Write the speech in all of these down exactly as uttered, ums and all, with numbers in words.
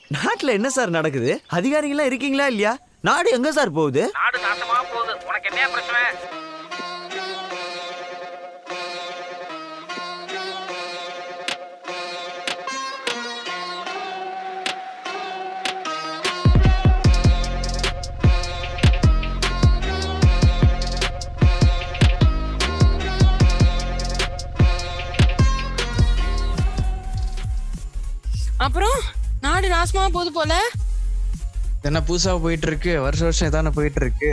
நாட்டுல என்ன சார் நடக்குது? அதிகாரிகளா இருக்கீங்களா இல்லையா? நாடு எங்க சார் போகுது? நாடு நாசமா போகுது. உனக்கு என்ன பிரச்சனை? அப்புறம் நாடு நாசமா போகுது போல. என்ன புதுசா போயிட்டு இருக்கு, வருஷ வருஷம் இதான போயிட்டு இருக்கு.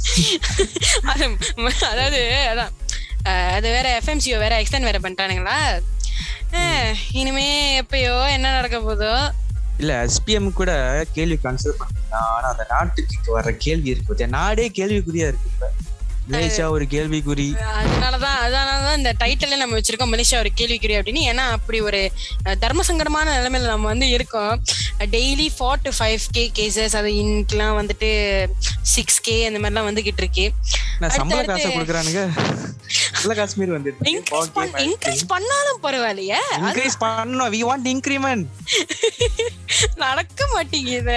அதாவது அதான் அது வேற எஃப்எம்சிஓ வேற எக்ஸ்டெண்ட் வேற பண்ணிட்டானுங்களா. இனிமே எப்பயோ என்ன நடக்க போதோ. இல்ல எஸ்பிஎம் கூட கேள்வி கன்சிடர் பண்ணிருந்தா, ஆனா அந்த நாட்டுக்கு வர்ற கேள்வி இருக்கு, நாடே கேள்விக்குறியா இருக்கு. இப்ப மலேசியா ஒரு கேள்விக்குறி. அதனாலதான் அதனாலதான் இந்த டைட்டில் நம்ம வச்சிருக்கோம், மலேசியா ஒரு கேள்விக்குறி அப்படின்னு. ஏன்னா அப்படி ஒரு தர்ம சங்கடமான நிலைமையில நம்ம வந்து இருக்கோம். Daily four to five K cases, அது இன்னைக்கெல்லாம் வந்துட்டு சிக்ஸ் கே அந்த மாதிரிலாம் வந்துகிட்டு இருக்கு. சம்பள காசை கொடுக்குறானுங்க. காஷ்மீர் வந்து இன்க்ரீஸ் பண்ணாலும் பரவாயில்லையே, இன்க்ரீஸ் பண்ணனும். we want increment. நடக்க மாட்டேங்குது.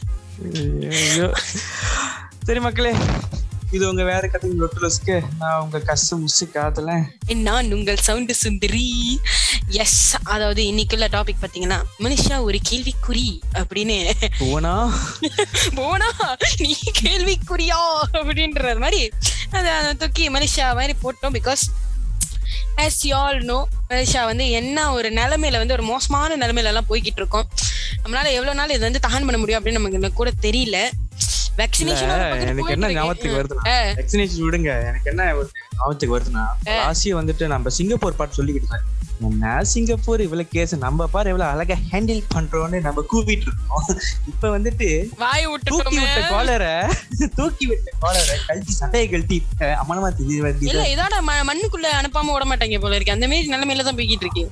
சரி மக்களே, இது உங்க வேற கதை லொட்டுலஸ்க்கு. நான் உங்க கஷ்ட முசு காதல நான் உங்கள் சவுண்ட் சுந்தரி. எஸ், அதாவது இன்னைக்குள்ள டாபிக் பாத்தீங்கன்னா மனுஷா ஒரு கேள்விக்குறி அப்படின்னு. போனா போனா நீ கேள்விக்குறியா அப்படின்றது மாதிரி அதை தூக்கி மனுஷா மாதிரி போட்டோம். Because as you all know, Malaysia வந்து என்ன ஒரு நிலைமையில வந்து ஒரு மோசமான நிலைமையில எல்லாம் போய்கிட்டு இருக்கோம். நம்மளால எவ்வளவு நாள் இது வந்து தகன் பண்ண முடியும் அப்படின்னு நமக்கு கூட தெரியல. எனக்கு என்ன ஞாபகத்துக்கு வருதுன்னா, வேக்சினேஷன் விடுங்க, எனக்கு என்ன ஞாபகத்துக்கு வருதுன்னா, ஆசியா வந்துட்டு நம்ம சிங்கப்பூர் பாட்டு சொல்லிக்கிட்டு இருக்காங்க. என்ன சிங்கப்பூர் இவ்வளவு கேஸ், நம்ம பாரு எவ்வளவு அழகா ஹேண்டில் பண்றோம்னு நம்ம கூவிட்டு இருக்கோம். இப்ப வந்துட்டு வாய் விட்டு தூக்கி விட்ட காலரை தூக்கி விட்ட காலரை கழட்டி சட்டையை கழட்டி அம்மனமா தெரியுது. இல்ல இதோட மண்ணுக்குள்ள அனுப்பாம விட மாட்டாங்க போல இருக்கு. அந்த மாதிரி நிலைமையில தான் போய்கிட்டு இருக்கு.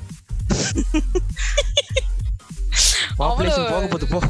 பாப்புலேஷன் போக போது போ.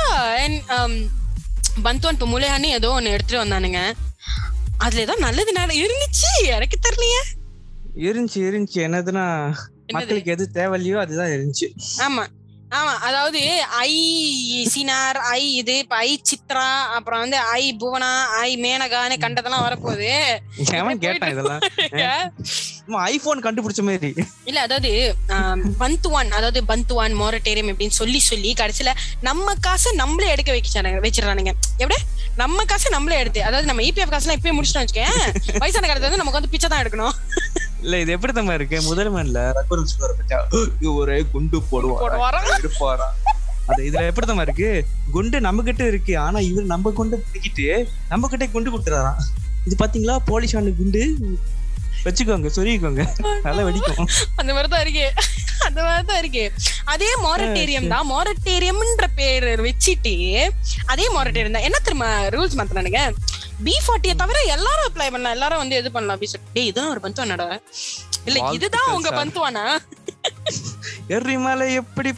பந்துவான் இப்ப முலையானி ஏதோ ஒண்ணு எடுத்துட்டு வந்தானுங்க. அதுல ஏதோ நல்லது நேரம் இருந்துச்சு, எனக்கு தெரியலையே. இருந்துச்சு இருந்துச்சு என்னதுன்னா, மக்களுக்கு எது தேவையில்லையோ அதுதான் இருந்துச்சு. ஆமா ஆமா, அதாவது ஐ சினார், ஐ இது இப்ப ஐ சித்ரா, அப்புறம் வந்து ஐ புவனா, ஐ மேனகான்னு கண்டதெல்லாம் வரப்போகுது. கேட்டான் இதெல்லாம் ஐபோன் கண்டுபிடிச்ச மாதிரி இல்ல. அதாவது பந்துவான், அதாவது பந்துவான் மொரட்டோரியம் அப்படின்னு சொல்லி சொல்லி கடைசியில நம்ம காசை நம்மளே எடுக்க வைக்கிறானுங்க வச்சிடறானுங்க. எப்படி நம்ம காசை நம்மளே எடுத்து, அதாவது நம்ம இபிஎஃப் காசுலாம் இப்பயே முடிச்சுட்டோம் வச்சுக்கேன், வயசான காலத்துல வந்து நமக்கு வந்து பிச்சை தான் எடுக்கணும். இல்ல இது எப்படி தம்மா இருக்கு, முதல்வன்ல ஒரே குண்டு போடுவாரா எடுப்பாரா, அது இதுல எப்படி தம்மா இருக்கு, குண்டு நம்ம கிட்ட இருக்கு, ஆனா இவர் நம்ம குண்டு பிடிக்கிட்டு நம்ம கிட்ட குண்டு கொடுத்துறாராம். இது பாத்தீங்களா போலீஸான குண்டு, வச்சுக்கோங்க சொல்லிக்கோங்க, நல்லா வெடிக்கும். அந்த மாதிரிதான் இருக்கு, அந்த மாதிரிதான் இருக்கு. அதே மொரட்டோரியம் தான், மொரட்டோரியம்ன்ற பேர் வச்சுட்டு அதே மொரட்டோரியம் தான். என்ன தெரியுமா ரூல்ஸ் மாத்தினானுங்க, பி ஃபார்ட்டியை தவிர எல்லாரும் அப்ளை பண்ணலாம், எல்லாரும் வந்து இது பண்ணலாம் அப்படின்னு சொல்லிட்டு. இதுதான் ஒரு பந்துவானடா, இல்ல இதுதான் உங்க பந்துவானா, எரிமலை எப்படி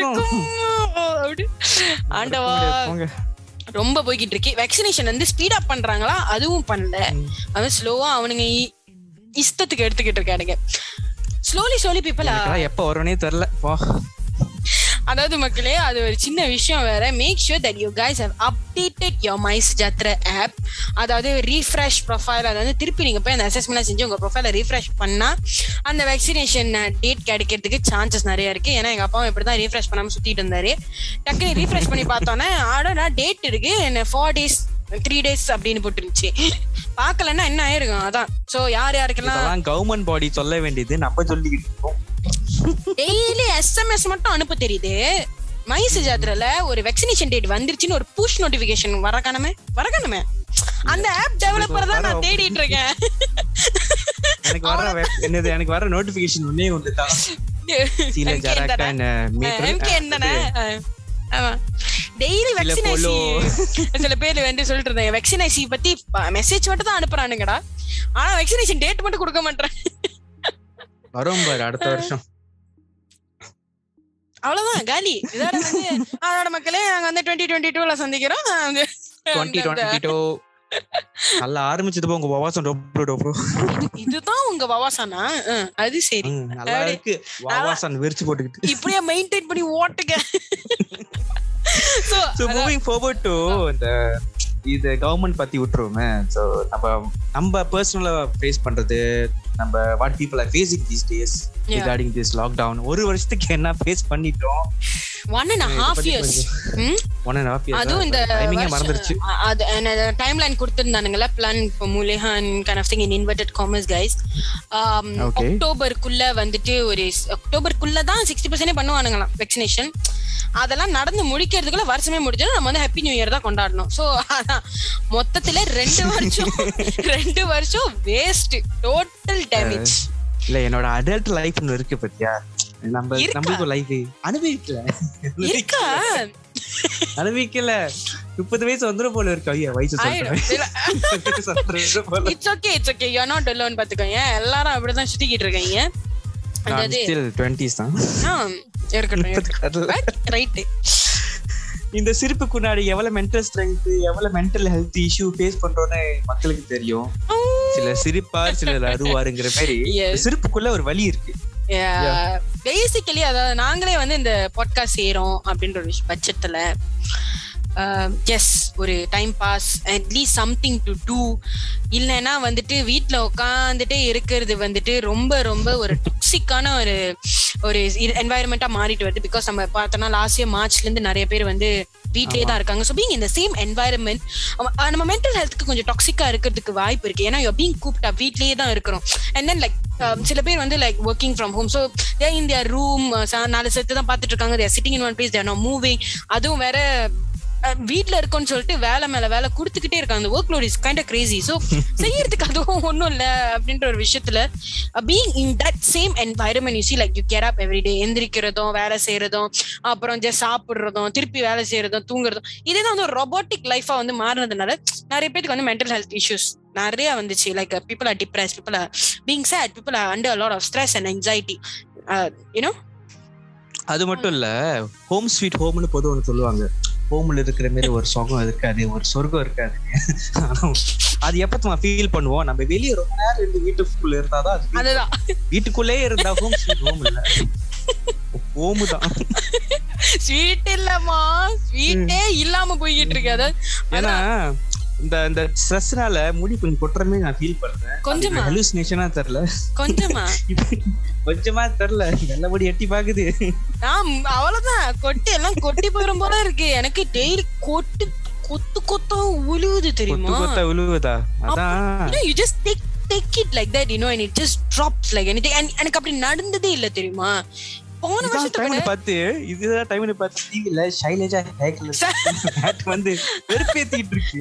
ஆண்டவா. ரொம்ப போய்கிட்டு இருக்கு. வேக்சினேஷன் வந்து ஸ்பீட் அப் பண்றாங்களா, அதுவும் பண்ணல, அவன் ஸ்லோவா அவனுங்க இஷ்டத்துக்கு எடுத்துக்கிட்டு இருக்கானுங்க. ஸ்லோலி ஸ்லோலி பீப்பிள் எப்ப வரும்னே தெரியல. அதாவது மக்களே, அது ஒரு சின்ன விஷயம் வேற. Make sure that you guys have updated your MySejahtera app. அதாவது ரீஃப்ரெஷ் ப்ரொஃபைல், அதாவது திருப்பி நீங்க போய் அந்த அசஸ்மெண்ட் செஞ்சு உங்க ப்ரொஃபைலை ரீஃப்ரெஷ் பண்ணா அந்த வேக்சினேஷன் டேட் கிடைக்கிறதுக்கு சான்சஸ் நிறைய இருக்கு. ஏன்னா எங்க அப்பாவும் இப்படிதான் ரீஃப்ரெஷ் பண்ணாம சுத்திட்டு இருந்தாரு. டக்குனு ரீஃப்ரெஷ் பண்ணி பார்த்தோன்னே ஆடா டேட் இருக்கு, என்ன ஃபோர் டேஸ் த்ரீ டேஸ் அப்படின்னு போட்டுருந்துச்சு. பாக்கலன்னா என்ன ஆயிருக்கும். அதான் சோ யார் யாருக்கெல்லாம் கவர்மெண்ட் பாடி சொல்ல வேண்டியது நம்ம சொல்லிக்கிட்டு இருக்கோம். டெய்லி எஸ்எம்எஸ் மட்டும் அனுப்ப தெரியுது. மைஸ் ஜாத்ரால ஒரு வேக்சினேஷன் டேட் வந்துருச்சுன்னு ஒரு புஷ் நோட்டிபிகேஷன் வரக்கானமே வரக்கானமே அந்த ஆப் டெவலப்பர் தான் நான் தேடிட்டு இருக்கேன். எனக்கு வர என்னது எனக்கு வர நோட்டிபிகேஷன் ஒண்ணே ஒண்ணு தான், சீல ஜரக்கா மீட்டர் எம்கே என்னனே. ஆமா, டெய்லி வேக்சினேஷன் சில பேர் வந்து சொல்லிட்டு இருந்தாங்க, வேக்சினேஷன் பத்தி மெசேஜ் மட்டும் தான் அனுப்புறானுங்கடா, ஆனா வேக்சினேஷன் டேட் மட்டும் கொடுக்க மாட்டேன். வரும் பாரு அடுத்த வருஷம். அவ்வளவுதான் காலி. இதோட வந்து அதோட மக்களே நாங்க வந்து டுவெண்ட்டி டுவெண்ட்டி டூல சந்திக்கிறோம். டுவெண்ட்டி டுவெண்ட்டி டூ நல்லா ஆரம்பிச்சது உங்க வவாசம் டொப்ளு டொப்ளு. இதுதான் உங்க வவாசானா? அது சரி, நல்லா இருக்கு. வவாசன் வெறிச்சு போட்டுக்கிட்டு இப்படியே மெயின்டைன் பண்ணி ஓட்டுங்க. So moving forward to இந்த இது கவர்மெண்ட் பத்தி விட்டுருவோமே. ஸோ நம்ம நம்ம பர்சனலா ஃபேஸ் பண்றது, நம்ம what people are facing these days regarding this lockdown. ஒரு வருஷத்துக்கு என்ன ஃபேஸ் பண்ணிட்டோம்? One and half years one and half years அதுவும் இந்த டைமிங்கே மறந்துருச்சு. அது டைம் லைன் கொடுத்துருந்தானுங்களா, பிளான் ஃபார் மூலிஹான் kind of thing in inverted commas guys. அக்டோபருக்குள்ள வந்துட்டு ஒரு அக்டோபருக்குள்ள தான் சிக்ஸ்டி பர்சன்டே பண்ணுவானுங்களாம் வேக்சினேஷன். அதெல்லாம் நடந்து முடிக்கிறதுக்குள்ள வருஷமே முடிஞ்சிடும். நம்ம வந்து ஹாப்பி நியூ இயர் தான் கொண்டாடணும். ஸோ அதான் மொத்தத்துல ரெண்டு வருஷம் ரெண்டு வருஷம் வேஸ்ட், டோட்டல் டேமேஜ். இல்ல என்னோட அடல்ட் லைஃப்னு இருக்கு பத்தியா, நம்ம நம்மளுக்கு லைஃப் அனுபவிக்கல இருக்கா அனுபவிக்கல. முப்பது வயசு வந்துரும் போல இருக்கு. ஐயா வயசு it's okay it's okay you are not alone. பாத்துக்கோங்க, எல்லாரும் அப்படிதான் சுத்திக்கிட்டு இருக்காங்க. அதாவது டுவெண்ட்டிஸ் தான் இருக்கட்டும், ரைட். இந்த சிரிப்பு முன்னாடி எவ்வளவு மென்டல் ஸ்ட்ரென்த், எவ்வளவு மென்டல் ஹெல்த் இஷ்யூ ஃபேஸ் பண்றோம்னு மக்களுக்கு தெரியும். சில சிரிப்பார் சிலர் அழுவாருங்கிற மாதிரி சிரிப்புக்குள்ள ஒரு வலி இருக்கு. பேசிக்கலி அதாவது நாங்களே வந்து இந்த பாட்காஸ்ட் செய்யறோம் அப்படின்ற ஒரு பட்சத்துல எஸ் ஒரு time pass, at least something to do. இல்லைன்னா வந்துட்டு வீட்டுல உட்காந்துட்டே இருக்கிறது வந்துட்டு ரொம்ப ரொம்ப ஒரு டாக்ஸிக்கான ஒரு ஒரு என்வாயர்மெண்டா மாறிட்டு வருது. பிகாஸ் நம்ம பார்த்தோம்னா லாஸ்ட் இயர் மார்ச்ல இருந்து நிறைய பேர் வந்து வீட்லயே தான் இருக்காங்க. ஸோ பீங் இந்த சேம் என்வாயர்மெண்ட் நம்ம மென்டல் ஹெல்த்துக்கு கொஞ்சம் டாக்ஸிக்கா இருக்கிறதுக்கு வாய்ப்பு இருக்கு. ஏன்னா யூ பீங் கூப்ட் அப், வீட்லயே தான் இருக்கிறோம். அண்ட் தென் லைக் சில பேர் வந்து like working from home. So they're in their room நாலு செத்து தான் பார்த்துட்டு இருக்காங்க. They're sitting in one place, they're not moving. அதுவும் வேற வீட்டுல இருக்கோன்னு சொல்லிட்டு வேலை மேல வேலை கொடுத்துக்கிட்டே இருக்காங்க. Work load is kind of crazy. So செய்யறதுக்கு அதுவும் ஒன்றும் இல்லை அப்படின்ற ஒரு விஷயத்துல being in that same environment you see like you get up everyday. எந்திரிக்கிறதும் வேலை செய்யறதும் அப்புறம் ஜஸ்ட் சாப்பிடுறதும் திருப்பி வேலை செய்யறதும் தூங்குறதும், இதே தான் வந்து ஒரு ரொபோட்டிக் லைஃபா வந்து மாறினதுனால நிறைய பேருக்கு வந்து மென்டல் ஹெல்த் இஷ்யூஸ் நிறைய வந்துச்சு. Like people are depressed, people are being sad, people are under lot of stress and anxiety. You know அது மட்டும் இல்ல, ஹோம் ஸ்வீட் ஹோம்னு பொதுவாக ஒன்று சொல்லுவாங்க. ஹோம்ல இருக்கிற மாதிரி ஒரு சுகம் இருக்காது, ஒரு சொர்க்கம் இருக்காது. அது எப்ப ஃபீல் பண்ணுவோம், நம்ம வெளியே ரொம்ப நேரம் இருந்து வீட்டுக்குள்ள இருந்தாதான். அதுதான் வீட்டுக்குள்ளே இருந்தா ஹோம் ஸ்வீட் ஹோம் இல்ல, ஹோம் தான். ஸ்வீட் இல்லம்மா, ஸ்வீட்டே இல்லாம போய்கிட்டு இருக்கு. அதாவது ஏன்னா இந்த இந்த ஸ்ட்ரெஸ்னால முடி கொஞ்சம் கொட்டுறமே நான் ஃபீல் பண்றேன். கொஞ்சமா ஹலூசினேஷனா தெரியல, கொஞ்சமா கொஞ்சமா தெரியல, நல்ல முடி எட்டி பாக்குது. அவ்வளவுதான், கொட்டி எல்லாம் கொட்டி போயிரும் போல இருக்கு. எனக்கு டெய்லி கொட்டு கொத்து கொத்தா உழுவுது தெரியுமா? கொத்த உழுவுதா? அதான் you just take take it like that, you know, and it just drops like anything. எனக்கு அப்படி நடந்ததே இல்ல தெரியுமா? போன வருஷத்துக்கு பார்த்து இதுதான் டைம்னு பார்த்து டிவில ஷைலேஜா ஹேக்ல ஹேட் வந்து வெறுப்பேத்திட்டு இருக்கு.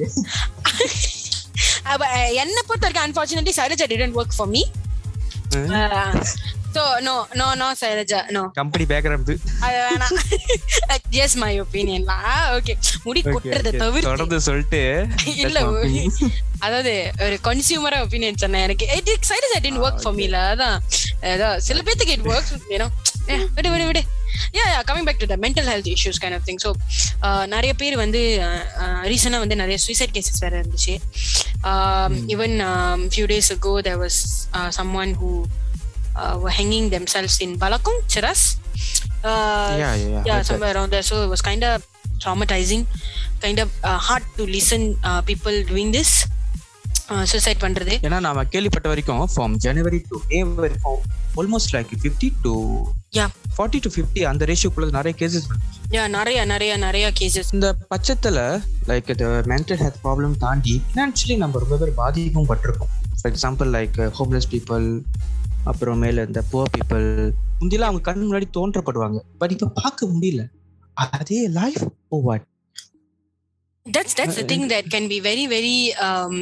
அப்ப என்ன பொறுத்த வரைக்கும் unfortunately Shailaja didn't work for me. uh, so no no no Shailaja no company background அது வேணா. just my opinion la. okay முடி கொட்றத தவிர தொடர்ந்து சொல்லிட்டு இல்ல, அதாவது ஒரு கன்சியூமரா ஒபினியன் சொன்னேன். எனக்கு it Shailaja didn't work for me la. அதான் ஏதோ சில பேருக்கு it works, you know. yeah விடு விடு விடு yeah yeah coming back to the mental health issues kind of thing. so நிறைய பேர் வந்து ரீசனா வந்து நிறைய suicide cases வேற இருந்துச்சு. um, even um, few days ago there was uh, someone who uh, were hanging themselves in Balakong, Cheras. uh, yeah yeah yeah, yeah somewhere around there. so it was kind of traumatizing, kind of uh, hard to listen uh, people doing this suicide பண்றது. ஏன்னா நாம கேள்விப்பட்ட வரைக்கும் from January to May வரைக்கும் almost like fifty to yeah forty to fifty அந்த ரேஷியோக்குள்ள நிறைய cases yeah நிறைய நிறைய நிறைய கேसेस. இந்த பட்சத்துல like the mental health problem தாண்டி financially நம்ம ரொம்ப பேர் பாதிப்பும் பட்டிருக்கோம். for example like uh, homeless people, அப்புறம் மேல இந்த poor people, முந்திலாம் அவங்க கண் முன்னாடி தோன்றப்படுவாங்க, பட் இப்ப பார்க்க முடியல. அதே life oh what that's that's the thing that can be very very um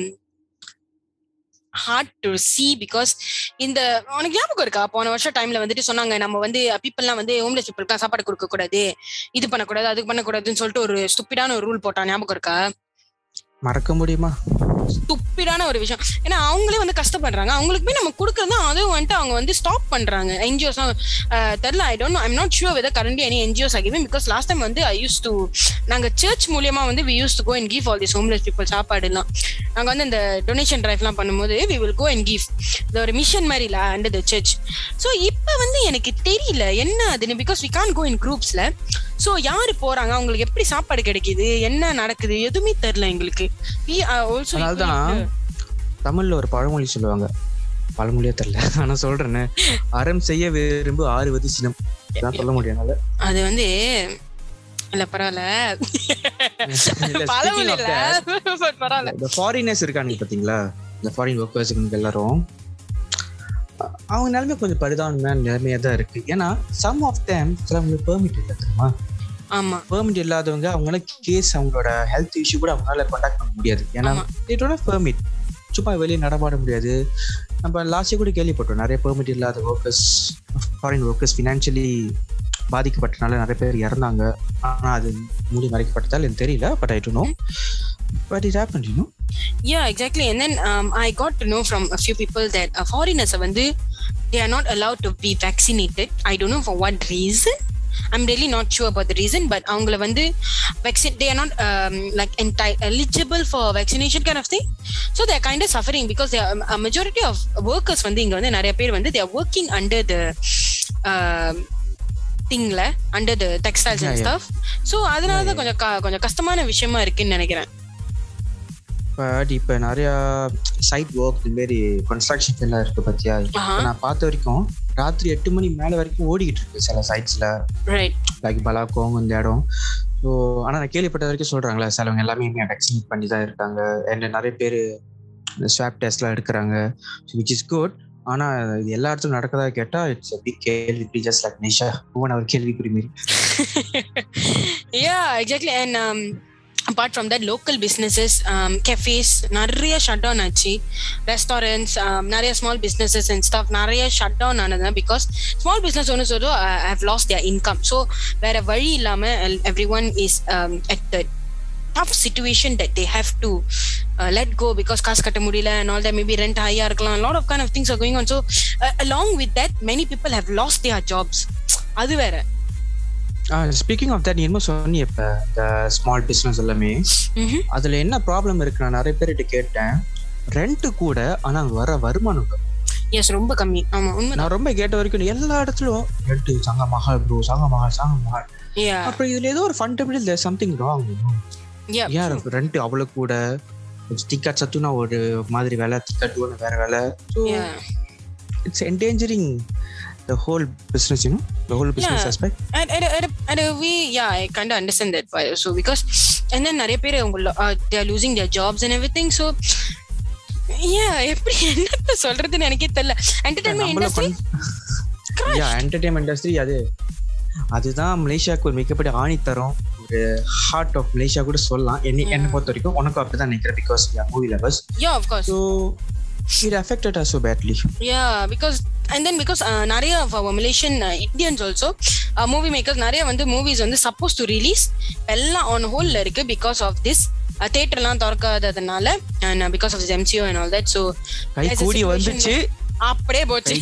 hard to see because இந்த உனக்கு ஞாபகம் இருக்கா போன வருஷம் டைம்ல வந்துட்டு சொன்னாங்க நம்ம வந்து பீப்புள்லாம் வந்து ஹோம்லெஸ் பீப்புளுக்கு சாப்பாடு கொடுக்க கூடாது, இது பண்ணக்கூடாது, அது பண்ணக்கூடாதுன்னு சொல்லிட்டு ஒரு ஸ்டூபிடான ஒரு ரூல் போட்டான். ஞாபகம் இருக்கா? மறக்க முடியுமா? ஸ்டூபிடான ஒரு விஷயம். ஏன்னா அவங்களே வந்து கஷ்டப்படுறாங்க, அவங்களுக்கு போய் நம்ம கொடுக்கறது அதுவும் வந்துட்டு அவங்க வந்து ஸ்டாப் பண்றாங்க. என்ஜிஓஸ் தெரியல, I don't know, I'm not sure whether currently any NGOs are giving. Because last time வந்து ஐ யூஸ் டு நாங்க சர்ச் மூலியமா வந்து we use to go and give all this homeless people சாப்பாடு எல்லாம். நாங்க வந்து இந்த டொனேஷன் டிரைவ் எல்லாம் பண்ணும்போது we will go and give. இது ஒரு மிஷன் மாதிரி இல்ல அண்டர் த சர்ச். ஸோ இப்ப வந்து எனக்கு தெரியல என்ன அதுன்னு, because we can't go in குரூப்ஸ்ல. ஸோ யாரு போறாங்க, அவங்களுக்கு எப்படி சாப்பாடு கிடைக்குது, என்ன நடக்குது எதுவுமே தெரியல எங்களுக்கு. அதனால்தான் தமிழ்ல ஒரு பழமொழி சொல்லுவாங்க, பழமொழியே தெரியல ஆனா சொல்றேன்னு, அறம் செய்ய விரும்பு ஆறுவது சினம். சொல்ல முடியாது. அது வந்து இல்ல பரவாயில்ல, இந்த ஃபாரினர்ஸ் இருக்கானுங்க பாத்தீங்களா, இந்த ஃபாரின் ஒர்க்கர்ஸ் எல்லாரும் அவங்க நிலைமை கொஞ்சம் பரிதாபமான நிலைமையா தான் இருக்கு. ஏன்னா சம் ஆஃப் தேம் சிலவங்களுக்கு பெர்மிட் இல்லை தெரியுமா. ஆமா, பெர்மிட் இல்லாதவங்க அவங்களால கேஸ் அவங்களோட ஹெல்த் இஷ்யூ கூட அவங்களால கான்டாக்ட் பண்ண முடியாது. ஏன்னா பெர்மிட் சும்மா வெளியே நடமாட முடியாது. நம்ம லாஸ்ட் இயர் கூட கேள்விப்பட்டோம், நிறைய பெர்மிட் இல்லாத ஒர்க்கர்ஸ், ஃபாரின் ஒர்க்கர்ஸ் ஃபினான்ஷியலி பாதிக்கப்பட்டனால நிறைய பேர் இறந்தாங்க. ஆனா அது மூடி மறைக்கப்பட்டதால் எனக்கு தெரியல, but I don't know what it happened, you know. Yeah, exactly. And then um, I got to know from a few people that uh, foreigners வந்து they are not allowed to be vaccinated. I don't know for what reason. I'm really not sure about the reason, but அவங்கள வந்து vaccine they are not um, like enti- eligible for vaccination kind of thing. So they are kind of suffering because they are, a majority of workers வந்து இங்க வந்து நிறைய பேர் வந்து they are working under the uh, thingல under the textiles and stuff. So அதனால தான் கொஞ்சம் கொஞ்சம் கஷ்டமான விஷயமா இருக்குன்னு நினைக்கிறேன். பட் இப்போ நிறையா சைட் ஒர்க் இந்த மாரி கன்ஸ்ட்ரக்ஷன் ஃபீல்டாக இருக்குது பார்த்தியா. நான் பார்த்த வரைக்கும் ராத்திரி எட்டு மணி மேலே வரைக்கும் ஓடிக்கிட்டு இருக்கு சில சைட்ஸில், லைக் பலாக்கோங் இந்த இடம். ஸோ ஆனால் நான் கேள்விப்பட்ட வரைக்கும் சொல்கிறாங்களே சிலவங்க எல்லாமே வேக்சினேட் பண்ணி தான் இருக்காங்க. அண்ட் நிறைய பேர் ஸ்வாப் டெஸ்ட்லாம் எடுக்கிறாங்க, விச் இஸ் குட். ஆனால் இது எல்லா இடத்துக்கும் நடக்கதா கேட்டால் இட்ஸ் a big கேள்விக்குறி, ஜஸ்ட் லைக் நிஷா ஒவ்வொரு ஒரு கேள்விக்குறி மாரி. Yeah, exactly. And um, apart from that, local businesses, um, cafes, நிறைய shut down ஆச்சு. Restaurants, um, நிறைய small businesses and stuff நிறைய shut down ஆனது because small business owners also uh, have lost their income. So வேற வழி இல்லாம everyone is um, at the tough situation that they have to uh, let go because காசு கட்ட முடியல and all that, maybe rent higher இருக்கலாம், a lot of kind of things are going on. So uh, along with that, many people have lost their jobs. அது வேற. Speaking of that, நீ என்ன சொன்னி இப்போ இந்த ஸ்மால் பிஸ்னஸ் எல்லாமே அதில் என்ன ப்ராப்ளம் இருக்கு, நான் நிறைய பேர்கிட்ட கேட்டேன். ரெண்ட்டு கூட ஆனால் வர வருமானம் எஸ் ரொம்ப கம்மி. ஆமா உண்மை. நான் ரொம்ப கேட்ட வரைக்கும் எல்லா இடத்துலயும் ரெண்டு சங்க மஹால் ப்ரோ, சங்க மஹால் சங்க மஹால். அப்புறம் இதுல ஏதோ ஒரு ஃபண்டமெண்டல் தேர் சம்திங் ராங். யார் ரெண்ட் அவ்வளவு கூட, டிக்கெட் சத்துனா ஒரு மாதிரி வேலை, டிக்கெட் ஒன்று வேற வேலை. So it's endangering the whole business, you know, the whole business yeah. aspect. And, and, and, and we, yeah, I kind of understand that. So because, and then நிறைய பேர் uh, they are losing their jobs and everything. So yeah, எப்படி என்ன சொல்றதுன்னு எனக்கே தெரியல. Entertainment industry, yeah, entertainment industry அது அதுதான் மலேசியாவுக்கு ஒரு மிகப்பெரிய ஆணி தரும், ஒரு ஹார்ட் ஆஃப் மலேசியா கூட சொல்லலாம். என்ன என்ன பொறுத்த வரைக்கும் உனக்கு அப்படிதான் நினைக்கிறேன், because yeah movie lovers. Yeah, of course. So it affected us so badly. Yeah, because and then because uh, நிறைய of our Malaysian uh, Indians also uh, movie makers நிறைய வந்து movies வந்து supposed to release எல்லாம் on hold ல இருக்கு because of this தியேட்டர்லாம் திறக்காததுனால and uh, because of this M C O and all that. So கை கூடி வந்துச்சு அப்படியே போச்சு.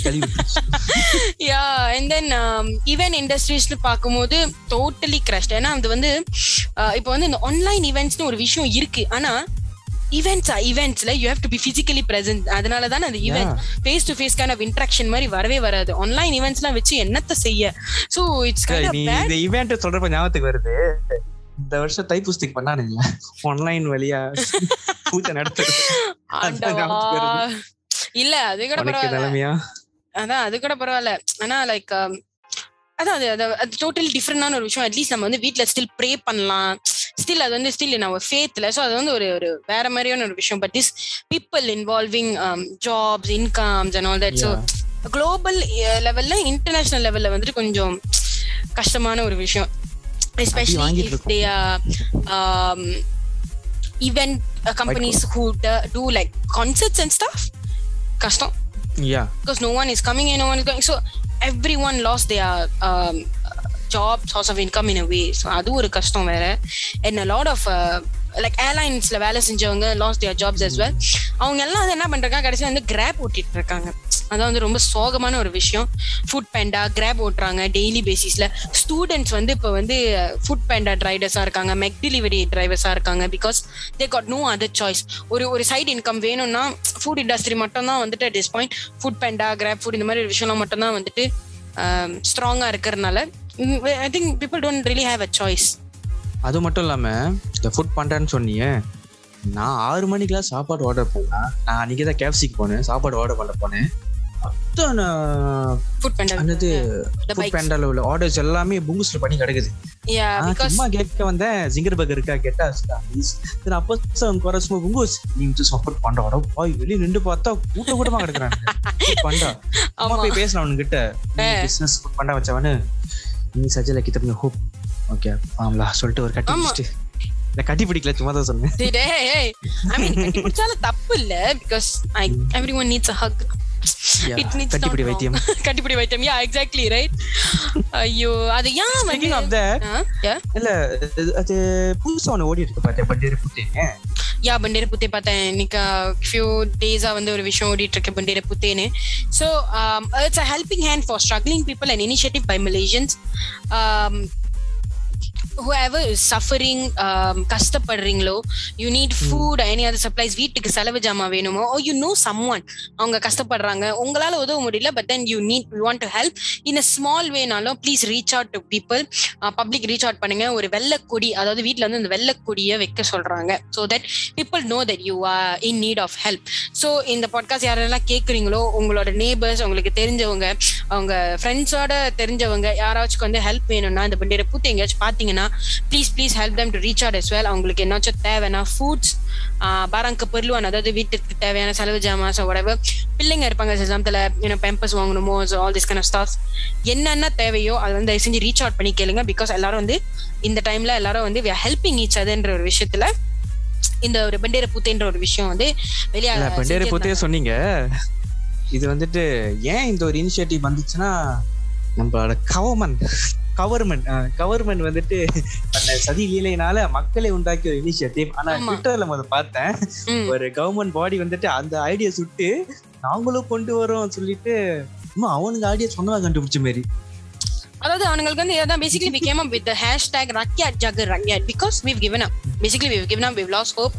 Yeah, and then um, event industries பாக்கும்போது totally crashed. ஏன்னா அது வந்து இப்போ வந்து இந்த ஆன்லைன் ஈவென்ட்ஸ்னு ஒரு விஷயம் இருக்கு, ஆனா events are events like you have to be physically present. அதனால தான் அந்த event face to face kind of interaction மாதிரி வரவே வராது. ஆன்லைன் ஈவென்ட்ஸ்லாம் வச்சு என்னத்த செய்ய. So it's kind of bad. இந்த ஈவென்ட் சொல்றப்ப ஞாபகத்துக்கு வருது, இந்த வருஷம் தைப்பூசத்துக்கு பண்ணானுங்க ஆன்லைன் வழியா பூஜை நடத்துறது. இல்ல அது கூட பரவாயில்ல, அதான் அது கூட பரவாயில்ல. ஆனா லைக் அதான் அது அது டோட்டலி டிஃப்ரெண்டான ஒரு விஷயம். அட்லீஸ்ட் நம்ம வந்து வீட்ல ஸ்டில் ப்ரே பண்ணலாம், ஸ்டில் அது வந்து ஸ்டில் நம்ம ஃபேத்ல. ஸோ அது வந்து ஒரு ஒரு வேற மாதிரியான ஒரு விஷயம். But this people involving jobs, incomes and all that. So global லெவல்ல, இன்டர்நேஷனல் லெவல்ல வந்துட்டு கொஞ்சம் கஷ்டமான ஒரு விஷயம். Especially if they are event companies who do like concerts and stuff. கஷ்டம். Yeah. Because no one is coming and no one is going. So everyone lost their um, job, source of income in a way. So adu oru kashtam vera. And a lot of uh, like airlines la vela senjavanga lost their jobs as well. avanga ella enna pandranga kadaiya வந்து Grab ஓட்டிட்டு இருக்காங்க. அதான் வந்து ரொம்ப சோகமான ஒரு விஷயம். Food panda, grab ஓட்டுறாங்க டெய்லி பேசிஸ்ல. ஸ்டூடெண்ட்ஸ் வந்து இப்போ வந்து ஃபுட் பேண்டா டிரைவர்ஸா இருக்காங்க, மெக் டெலிவரி டிரைவர்ஸா இருக்காங்க. Because they got no other choice. ஒரு ஒரு சைடு இன்கம் வேணும்னா ஃபுட் இண்டஸ்ட்ரி மட்டும் தான் வந்துட்டு at this point food panda, grab food இந்த மாதிரி ஒரு விஷயம்லாம் மட்டும் தான் வந்துட்டு ஸ்ட்ராங்கா இருக்கிறதுனால I think people don't really have a choice. அது மட்டும் இல்லாம இந்த ஃபுட் பண்றேன்னு சொன்னீங்க, நான் ஆறு மணிக்கெல்லாம் சாப்பாடு ஆர்டர் பண்ணா, நான் அன்னைக்கு தான் கேப்சிக்கு போனேன், சாப்பாடு ஆர்டர் பண்ண போனேன். அத்தனை ஃபுட் பண்டா அன்னது ஃபுட் பண்டால உள்ள ஆர்டர்ஸ் எல்லாமே புங்குஸ்ல பண்ணி கிடக்குது. Yeah, because சும்மா கேட்க வந்தேன் ஜிங்கர் பர்கர் இருக்கா கேட்டா சரி அப்போ குறை சும்மா புங்குஸ் நீ வந்து சப்போர்ட் பண்ற வர போய் வெளியே நின்று பார்த்தா கூட்ட கூட்டமா கிடக்குறாங்க பண்டா. அம்மா போய் பேசலாம் அவனு கிட்ட, பிசினஸ் ஃபுட் பண்டா வச்சவனு நீ சஜல கிட்ட ஹோப் ஓகே ஆம்லா சொல்லிட்டு ஒரு கட்டி பிடிச்சிட்டு நான் கட்டி பிடிக்கல சும்மா தான் சொன்னேன். I mean கட்டி பிடிச்சாலும் தப்பு இல்ல, because I everyone needs a hug. It needs கட்டிப்பிடி வைத்தியம். கட்டிப்பிடி வைத்தியம். Yeah, exactly, right? ஐயோ அது ஏன் speaking of that இல்ல அது புதுசா ஒன்னு ஓடி இருக்கு பாத்தேன் பண்டேர புத்தே. யா பண்டேர புத்தே பார்த்தேன் இன்னைக்கு few days ஆ வந்து ஒரு விஷயம் ஓடிட்டு இருக்கு பண்டேர புத்தேன்னு. So um, it's a helping hand for struggling people, an initiative by Malaysians. Um, whoever is suffering, um, கஷ்டப்படுறீங்களோ, you need food or any other supplies, வீட்டுக்கு செலவு ஜாமா வேணுமோ, or you know someone அவங்க கஷ்டப்படுறாங்க, உங்களால உதவ முடியல, but then you need you want to help in a small way நாலும் please reach out to people. Public reach out பண்ணுங்க. ஒரு வெள்ளக்கொடி, அதாவது வீட்டுல வந்து அந்த வெள்ளக்கொடியை வைக்க சொல்றாங்க, so that people know that you are in need of help. So இந்த பாட்காஸ்ட் யாரெல்லாம் கேட்குறீங்களோ, உங்களோட நேபர்ஸ், உங்களுக்கு தெரிஞ்சவங்க, அவங்க ஃப்ரெண்ட்ஸோட தெரிஞ்சவங்க யாராச்சும் வந்து ஹெல்ப் வேணும்னா இந்த பண்டேர பூத்து எங்கேயாச்சும் பார்த்தீங்கன்னா please please help them to reach out as well. அவங்களுக்கு என்னாச்சும் தேவைன்னா ஃபுட்ஸ், பாரங்க பொருளுவான், அதாவது வீட்டுக்கு தேவையான செலவு ஜாமாஸ், whatever, பிள்ளைங்க இருப்பாங்க எக்ஸாம்பிள் ஏன்னா பேம்பர்ஸ் வாங்கணுமோ, all this kind of stuff, என்னென்ன தேவையோ அதை வந்து தயவு செஞ்சு ரீச் அவுட் பண்ணி கேளுங்க. பிகாஸ் எல்லாரும் வந்து இந்த டைம்ல எல்லாரும் வந்து we are helping each other என்ற ஒரு விஷயத்துல இந்த ஒரு பண்டேர பூத்தேன்ற ஒரு விஷயம் வந்து வெளியே பண்டேர பூத்தே சொன்னீங்க. இது வந்துட்டு ஏன் இந்த ஒரு இனிஷியேட்டிவ் வந்துச்சுன்னா, நம்மளோட கவர்மெண்ட் கவர்மெண்ட் கவர்மெண்ட் வந்துட்டு அந்த சதி லீலையினால மக்களை உண்டாக்கிய ஒரு இனிஷியேட்டிவ். ஆனா ட்விட்டர்ல முதல் பார்த்தேன் ஒரு கவர்மெண்ட் பாடி வந்துட்டு அந்த ஐடியா சுட்டு நாங்களும் கொண்டு வரோம் சொல்லிட்டு அவனுக்கு ஐடியா சொன்னதா கண்டுபிடிச்ச மாதிரி. அதாவது அவங்களுக்கு வந்து இதான் basically we came up with the hashtag Rakyat Jaga Rakyat because we've given up. Basically we've given up, we've lost hope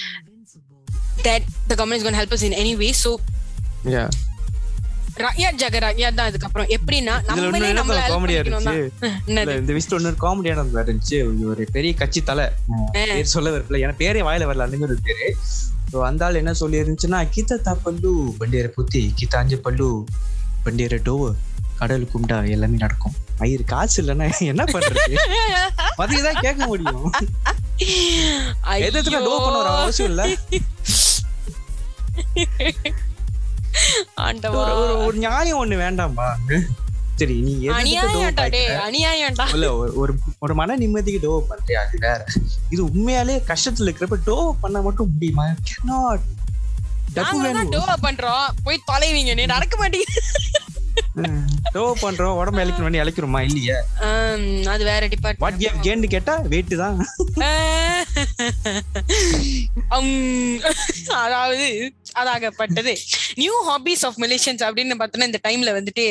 that the government is going to help us in any way. So yeah, Rakyat Jaga Rakyat தான் அதுக்கு அப்புறம் எப்படின்னா நம்மளே நம்மள காமெடியா இருந்துச்சு. இந்த விஷயம் ஒன்னு காமெடியான இருந்துச்சு. ஒரு பெரிய கட்சி தலை பேர் சொல்ல வரல, ஏன்னா பேரே வாயில வரல அந்த பேரு. ஸோ அந்த ஆள் என்ன சொல்லி இருந்துச்சுன்னா, கீதா பல்லு பண்டேர புத்தி கீதாஞ்ச பல்லு பண்டேர டோவு கடல் குண்டா எல்லாமே நடக்கும். ஐயர் காசு இல்லைன்னா என்ன பண்றது, அதுதான் கேட்க முடியும். எதுக்கு டோ பண்ண ஒரு அவசியம் இல்ல. ஒரு நியாயம் ஒண்ணு வேண்டாம்பா. சரி நீ ஒரு ஒரு மன நிம்மதிக்கு டோ பண்றியா, அது வேற. இது உண்மையாலே கஷ்டத்துல இருக்கிறப்ப டோ பண்ண மட்டும் முடியுமா? பண்றோம் போய் தொலைவீங்க, நீ நடக்க மாட்டீங்க. டோ பண்றோம் உடம்பு இழைக்கணும் வேண்டி இழைக்கிறோமா இல்லையா? அது வேற டிபார்ட்மெண்ட். வாட் கேம் கேன்னு கேட்டா வெயிட் தான். அதாவது அதாகப்பட்டது நியூ ஹாபிஸ் ஆஃப் மலேசியன்ஸ் அப்படின்னு பார்த்தோன்னா இந்த டைம்ல வந்துட்டு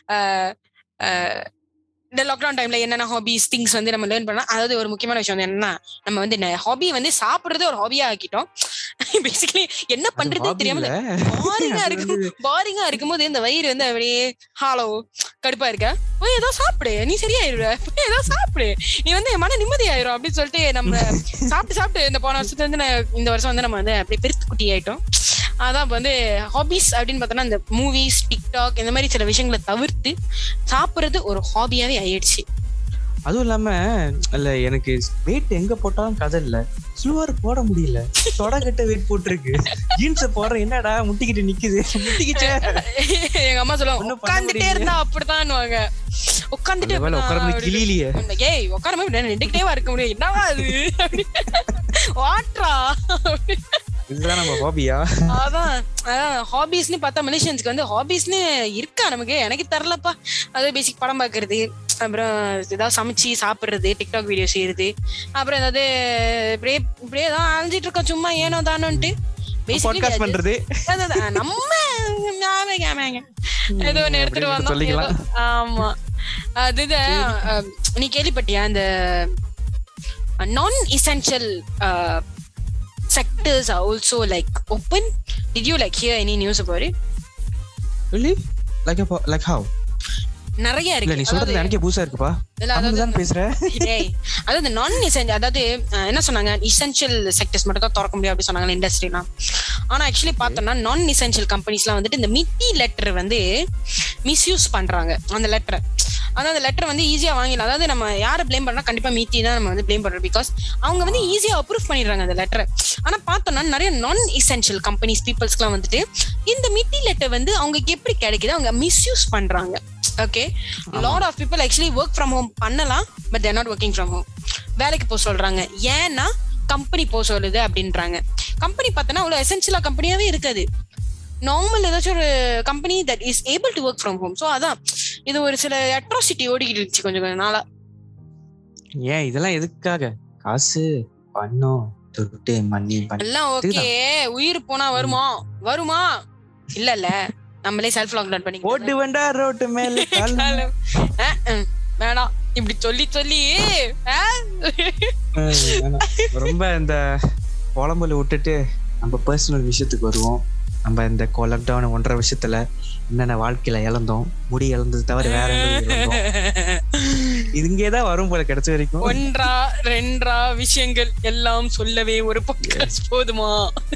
இந்த லாக்டவுன் டைம்ல என்னென்ன ஹாபிஸ் திங்ஸ் வந்து நம்ம லேர்ன் பண்ணலாம். அதாவது ஒரு முக்கியமான விஷயம் வந்து என்னன்னா, நம்ம வந்து ஹாபி வந்து சாப்பிடுறது ஒரு ஹாபியா ஆக்கிட்டோம். பேசிக்கலி என்ன பண்றதே தெரியாம பாரிங்கா இருக்கும் பாரிங்கா இருக்கும்போது இந்த வயிறு வந்து அப்படியே ஹாலோ கடுப்பா இருக்க, போய் ஏதோ சாப்பிடு நீ சரியாயிருவ, போய் ஏதோ சாப்பிடு நீ வந்து மன நிம்மதி ஆயிரும் அப்படின்னு சொல்லிட்டு நம்ம சாப்பிட்டு சாப்பிட்டு இந்த போன வருஷத்துல இருந்து இந்த வருஷம் வந்து நம்ம வந்து அப்படியே பெருத்து குட்டி ஆயிட்டோம். அதான் இப்போ வந்து ஹாபிஸ் அப்படின்னு பார்த்தோன்னா இந்த மூவிஸ், டிக்டாக் இந்த மாதிரி சில விஷயங்களை தவிர்த்து சாப்பிட்றது ஒரு ஹாபியாவே ஆயிடுச்சு. அதுவும் இல்லாம இல்ல எனக்கு வெயிட் எங்க போட்டாலும் கதை இல்ல, ஸ்லோவர் போட முடியல, தொடக்கிட்ட வெயிட் போட்டுருக்கு, ஜீன்ஸ போடுற என்னடா முட்டிக்கிட்டு நிக்குது முட்டிக்கிச்சே. எங்க அம்மா சொல்லுவாங்க உட்காந்துட்டே இருந்தா அப்படித்தான்னுவாங்க, உட்காந்துட்டு கிளியிலேயே ஏய் உட்கார நின்றுக்கிட்டேவா இருக்க முடியும், என்னவா அது வாட்ரா இதுதான் நம்ம ஹாபியா? அதான் அதான் ஹாபிஸ்னு பார்த்தா மலேசியன்ஸ்க்கு வந்து ஹாபிஸ்னு இருக்கா நமக்கு, எனக்கு தரலப்பா. அதாவது பேசிக் படம் பாக்குறது, அப்புறம் ஏதாவது சமைச்சு சாப்பிடுறது, டிக்டாக் வீடியோ செய்யறது, அப்புறம் ஏதாவது இப்படியே இப்படியே தான் அழிஞ்சிட்டு இருக்கோம் சும்மா ஏனோ தானோன்ட்டு பாட்காஸ்ட் பண்றது. நம்ம ஏதோ ஒண்ணு எடுத்துட்டு வந்தோம். ஆமா அதுதான். நீ கேள்விப்பட்டியா அந்த non essential sectors are also like open? Did you like hear any news about it? Really? Like about, like how? நிறைய இல்ல இருக்கு. நீ சொல்றது எனக்கே புதுசா இருக்குப்பா. அதான் பேசுறேன். அதாவது நான் எசென்ஷியல், அதாவது என்ன சொன்னாங்க, இசென்ஷியல் செக்டர்ஸ் மட்டும் தான் திறக்க முடியும் அப்படி சொன்னாங்க இண்டஸ்ட்ரிலாம். ஆனா ஆக்சுவலி பார்த்தோம்னா நான் இசென்ஷியல் கம்பெனிஸ்லாம் வந்துட்டு இந்த மிட்டி லெட்டர் வந்து மிஸ்யூஸ் பண்றாங்க. அந்த லெட்டரை அதாவது அந்த லெட்டர் வந்து ஈஸியா வாங்கிடலாம். அதாவது நம்ம யாரை பிளேம் பண்ணா கண்டிப்பா மீட்டி தான் நம்ம வந்து பிளேம் பண்றோம். பிகாஸ் அவங்க வந்து ஈஸியா அப்ரூவ் பண்ணிடுறாங்க அந்த லெட்டரை. ஆனா பார்த்தோம்னா நிறைய நான் இசென்ஷியல் கம்பெனிஸ் பீப்புள்ஸ்க்குலாம் வந்துட்டு இந்த மிட்டி லெட்டர் வந்து அவங்களுக்கு எப்படி கிடைக்குது, அவங்க மிஸ்யூஸ் பண்றாங்க. Okay, lot of people actually work from home பண்ணலாம், but they're not working from home. வேலைக்கு போக சொல்றாங்க, ஏன்னா கம்பெனி போக சொல்லுது அப்படின்றாங்க. கம்பெனி பார்த்தோன்னா அவ்வளோ எசென்ஷியலா கம்பெனியாவே இருக்காது. நார்மல் ஏதாச்சும் ஒரு company that is able to work from home. So அதான் இது ஒரு சில அட்ராசிட்டி ஓடிக்கிட்டு இருந்துச்சு கொஞ்சம் கொஞ்சம் நாளா. ஏன் இதெல்லாம் எதுக்காக? காசு, பணம், தொட்டு மண்ணி எல்லாம் ஓகே. உயிர் போனா வருமா வருமா? இல்ல இல்ல நம்மளே செல்ஃப் லாக்டவுன் பண்ணி ஓட்டு வேண்டா ரோட்டு மேல வேணாம் இப்படி சொல்லி சொல்லி ரொம்ப இந்த குழம்புல விட்டுட்டு நம்ம பர்சனல் விஷயத்துக்கு வருவோம். நம்ம இந்த லாக்டவுன் ஒன்றரை விஷயத்துல என்னென்ன வாழ்க்கையில இழந்தோம், முடி இழந்தது தவிர வேற இங்கேதான் வரும் போல கிடைச்ச வரைக்கும். ஒன்றா ரெண்டா விஷயங்கள் எல்லாம் சொல்லவே ஒரு பாட்காஸ்ட் போதுமா?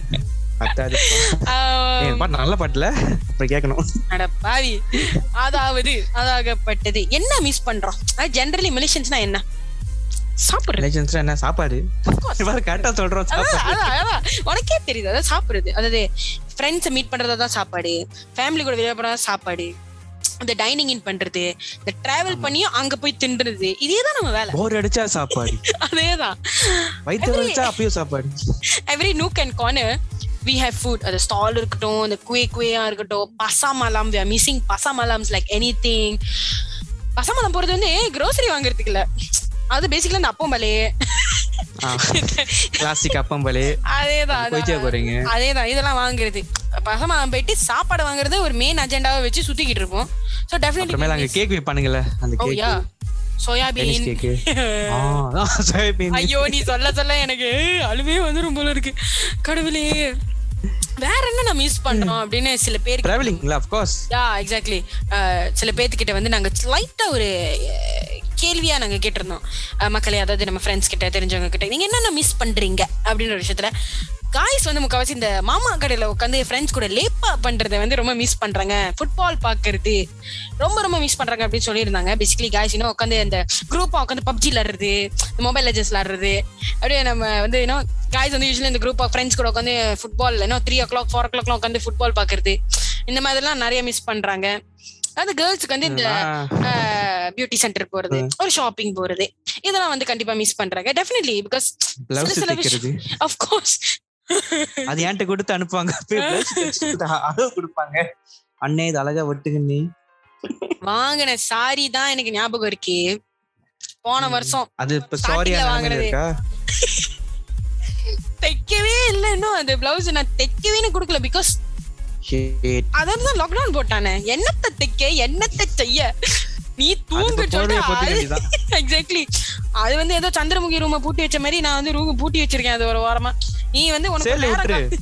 நல்ல பாட்டுல இப்ப கேட்கணும். அடப்பாவி. அதாவது அதாகப்பட்டது என்ன மிஸ் பண்றோம். ஜெனரலி மிலிஷன்ஸ்னா என்ன? சாப்பிடுறது. என்ன சாப்பாடு? கரெக்டா சொல்றோம். உனக்கே தெரியுது, அதாவது சாப்பிடுறது. அதாவது ஃப்ரெண்ட்ஸை மீட் பண்றதான் சாப்பாடு, ஃபேமிலி கூட வெளியே போறதா சாப்பாடு, இந்த டைனிங் இன் பண்றது, இந்த டிராவல் பண்ணியும் அங்க போய் தின்றது, இதேதான் நம்ம வேலை. போர் அடிச்சா சாப்பாடு, அதேதான். வயிற்று வலிச்சா அப்பயும் சாப்பாடு. Every nook and corner we have food. அது ஸ்டால் இருக்கட்டும், இந்த குவே குவேயா இருக்கட்டும், பசாமலாம், we are missing பசாமலாம்ஸ் like anything. பசாமலாம் போறது வந்து grocery வாங்குறதுக்கு இல்ல, அது பேசிக்கலா இந்த அப்பம்பலே கிளாசிக் அப்பம்பலே அதேதான் அதேதான் இதெல்லாம் வாங்குறது. பசமாலம் போயிட்டு சாப்பாடு வாங்குறது ஒரு மெயின் அஜெண்டாவை வச்சு சுத்திக்கிட்டு இருப்போம். சோ டெஃபினெட்லி அங்க கேக் வைப்பானுங்கல, அந்த கேக் சோயாபீன் சோயாபீன். ஐயோ நீ சொல்ல சொல்ல எனக்கு அழுவே வந்துரும் போல இருக்கு கடவுளே. வேற என்ன நான் மிஸ் பண்றோம் அப்படின்னு சில பேர் டிராவலிங்ல ஆஃப் கோர்ஸ் யா எக்ஸாக்ட்லி சில பேர்த்துக்கிட்ட வந்து நாங்க லைட்டா ஒரு கேள்வியா நாங்க கேட்டிருந்தோம் மக்களே, அதாவது நம்ம ஃப்ரெண்ட்ஸ் கிட்ட தெரிஞ்சவங்க கிட்ட நீங்க என்னென்ன மிஸ் பண்றீங்க அப்படின்ற விஷயத்துல. காய்ஸ் வந்து முக்கால்வாசி இந்த மாமா கடையில உட்காந்து ஃப்ரெண்ட்ஸ் கூட லேப்பா பண்றதை வந்து ரொம்ப மிஸ் பண்றாங்க, ஃபுட்பால் பாக்குறது ரொம்ப ரொம்ப மிஸ் பண்றாங்க அப்படின்னு சொல்லியிருந்தாங்க. பேசிக்கலி காய்ஸ் இன்னும் உட்காந்து இந்த குரூப்பா உட்காந்து பப்ஜி விளாடுறது, மொபைல் லெஜெண்ட்ஸ் விளாடுறது, அப்படியே நம்ம வந்து இன்னும் காய்ஸ் வந்து யூஸ்வலி இந்த குரூப் ஆஃப் ஃப்ரெண்ட்ஸ் கூட உட்காந்து ஃபுட்பால் இன்னும் த்ரீ ஓ கிளாக் ஃபோர் ஓ கிளாக்லாம் உட்காந்து ஃபுட்பால் பாக்குறது, இந்த மாதிரிலாம் நிறைய மிஸ் பண்றாங்க. அது கேர்ள்ஸுக்கு வந்து இந்த பியூட்டி சென்டர் போறது, ஒரு ஷாப்பிங் போறது, இதெல்லாம் வந்து கண்டிப்பா மிஸ் பண்றாங்க. டெஃபினெட்லி பிகாஸ் ஆஃப் கோர்ஸ் அது என்கிட்ட கொடுத்து அனுப்புவாங்க, அளவு கொடுப்பாங்க, அண்ணே இது அழகா வெட்டுங்க நீ வாங்கின சாரி தான் எனக்கு ஞாபகம் இருக்கு. போன வருஷம் அது இப்ப சாரியா வாங்குறது தைக்கவே இல்ல, இன்னும் அந்த பிளவுஸ் நான் தைக்கவே கொடுக்கல. பிகாஸ் அதான் லாக்டவுன் போட்டானே, என்னத்தை தைக்க என்னத்தை செய்ய, நீ தூங்க சொல்ற. எக்ஸாக்ட்லி அது வந்து ஏதோ சந்திரமுகி ரூம பூட்டி வச்ச மாதிரி நான் வந்து ரூம் பூட்டி வச்சிருக்கேன் அது ஒரு வாரமா. நீ வந்து உனக்கு ஒரு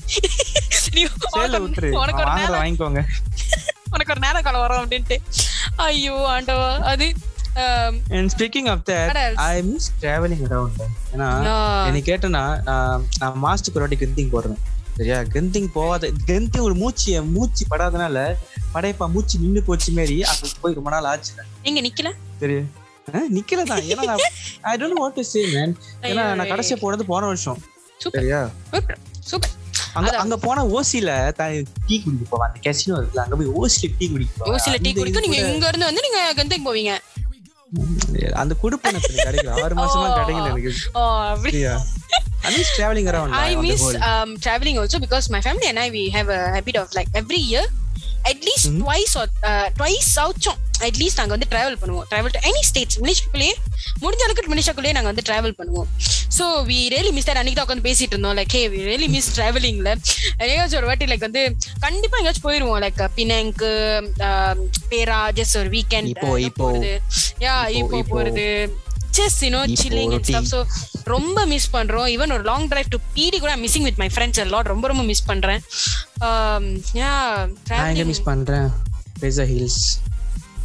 உனக்கு ஒரு நேரம் காலம் வரும் அப்படின்ட்டு. ஐயோ ஆண்டவா. அது and speaking of that I miss traveling around. ஏன்னா எனக்கு கேட்டனா நான் மாஸ்டர் ஒரு கெந்திங் போறேன் சரியா. கெந்திங் போவாத கெந்திங் ஒரு மூச்சு மூச்சு படாதனால படைப்பா மூச்சு நின்னு போச்சு மாதிரி அங்க போய் ரொம்ப நாள் ஆச்சு. எங்க நிக்கல சரியா நிக்கல தான். ஏன்னா I don't know what to say man. ஏன்னா நான் கடைசியா போனது போன வருஷம் சரியா. சூப்பர். அங்க அங்க போன ஓசில டீ குடிக்க போவேன், அந்த கேசினோ இருக்குல, அங்க போய் ஓசில டீ குடிக்க ஓசில டீ குடிக்க நீங்க இங்க இருந்து வந்து நீங்க கெந்திங் போவீங்க. அந்த குடுப்பன கிடைக்கல, ஆறு மாசமா கிடைக்கல எனக்கு. ஓ அப்படியா. I miss traveling around. I miss um traveling also because my family and I we have a habit of like every year at least mm-hmm. twice or uh, twice out at least நாங்க வந்து travel பண்ணுவோம். travel to any states மலேசியாக்குள்ளே முடிஞ்ச அளவுக்கு மலேசியாக்குள்ளே நாங்க வந்து travel பண்ணுவோம். so we really miss that. அன்னைக்கு தான் உட்காந்து பேசிட்டு இருந்தோம் like hey we really miss travelingல. எங்கேயாச்சும் ஒரு வாட்டி லைக் வந்து கண்டிப்பா எங்கேயாச்சும் போயிருவோம் லைக் பினாங்கு, பேரா, ஜஸ்ட் ஒரு வீக்கெண்ட் போறது, யா இப்போ போறது, just you know chilling and stuff. so ரொம்ப மிஸ் பண்றோம். ஈவன் ஒரு லாங் டிரைவ் டு பிடி கூட missing with my friends a lot. ரொம்ப ரொம்ப மிஸ் பண்றேன். um yeah நான் மிஸ் பண்றேன் பேசா ஹில்ஸ்.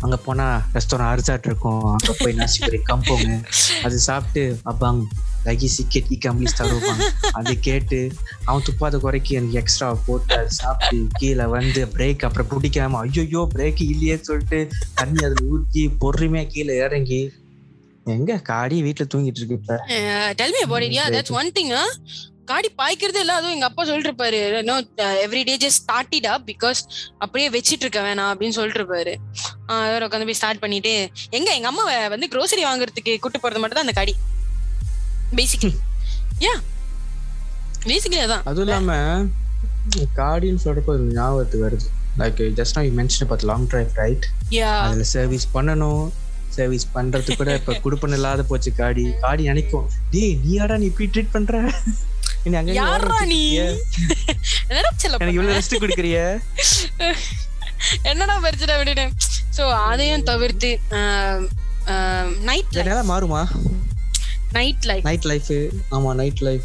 அங்க போனா ரெஸ்டாரண்ட் அரிசாட் இருக்கும், அங்க போய் நாசிபரி கம்போங்க அது சாப்பிட்டு அப்பாங் லகி சிக்கெட் இக்காமலிஸ் தருவாங்க. அது கேட்டு அவன் துப்பாத குறைக்கு எனக்கு எக்ஸ்ட்ரா போட்டு அது சாப்பிட்டு கீழே வந்து பிரேக் அப்புறம் பிடிக்காம ஐயோ பிரேக் இல்லையே சொல்லிட்டு தண்ணி அதுல ஊற்றி பொறுமையா கீழே இறங்கி எங்க காடி வீட்டுல தூங்கிட்டு இருக்கு இப்ப. Tell me about it. Yeah that's one thing. காடி பாய்க்கிறதே இல்ல. அதுவும் எங்க அப்பா சொல்லிட்டு இருப்பாரு, no every day just start it up because அப்படியே வச்சிட்டு இருக்க வேணாம் அப்படின்னு சொல்லிட்டு இருப்பாரு. ஆஹ் உட்காந்து போய் ஸ்டார்ட் பண்ணிட்டு எங்க எங்க அம்மா வந்து க்ரோசரி வாங்குறதுக்கு கூட்டு போறது மட்டும் தான் அந்த காடி பேசிக்கலி. யா பேசிக்கலி அதான். அதுவும் இல்லாம காடின்னு சொல்றப்ப ஒரு ஞாபகத்துக்கு வருது. Like just now you mention about long drive right. Yeah அதுல சர்வீஸ் பண்ணணும். சர்வீஸ் பண்றது கூட இப்ப குடுப்பன இல்லாத போச்சு. காடி காடி நினைக்கும், டேய் நீயாடா நீ இப்படி ட்ரீட் பண்ற, நீ அங்க யாரா நீ என்னடா செல்ல எனக்கு இவ்வளவு ரெஸ்ட் குடுக்குறிய என்னடா பிரச்சனை விட்டுட்டேன். சோ அதையும் தவிர்த்து நைட் என்னால மாறுமா நைட் லைஃப் நைட் லைஃப். ஆமா நைட் லைஃப்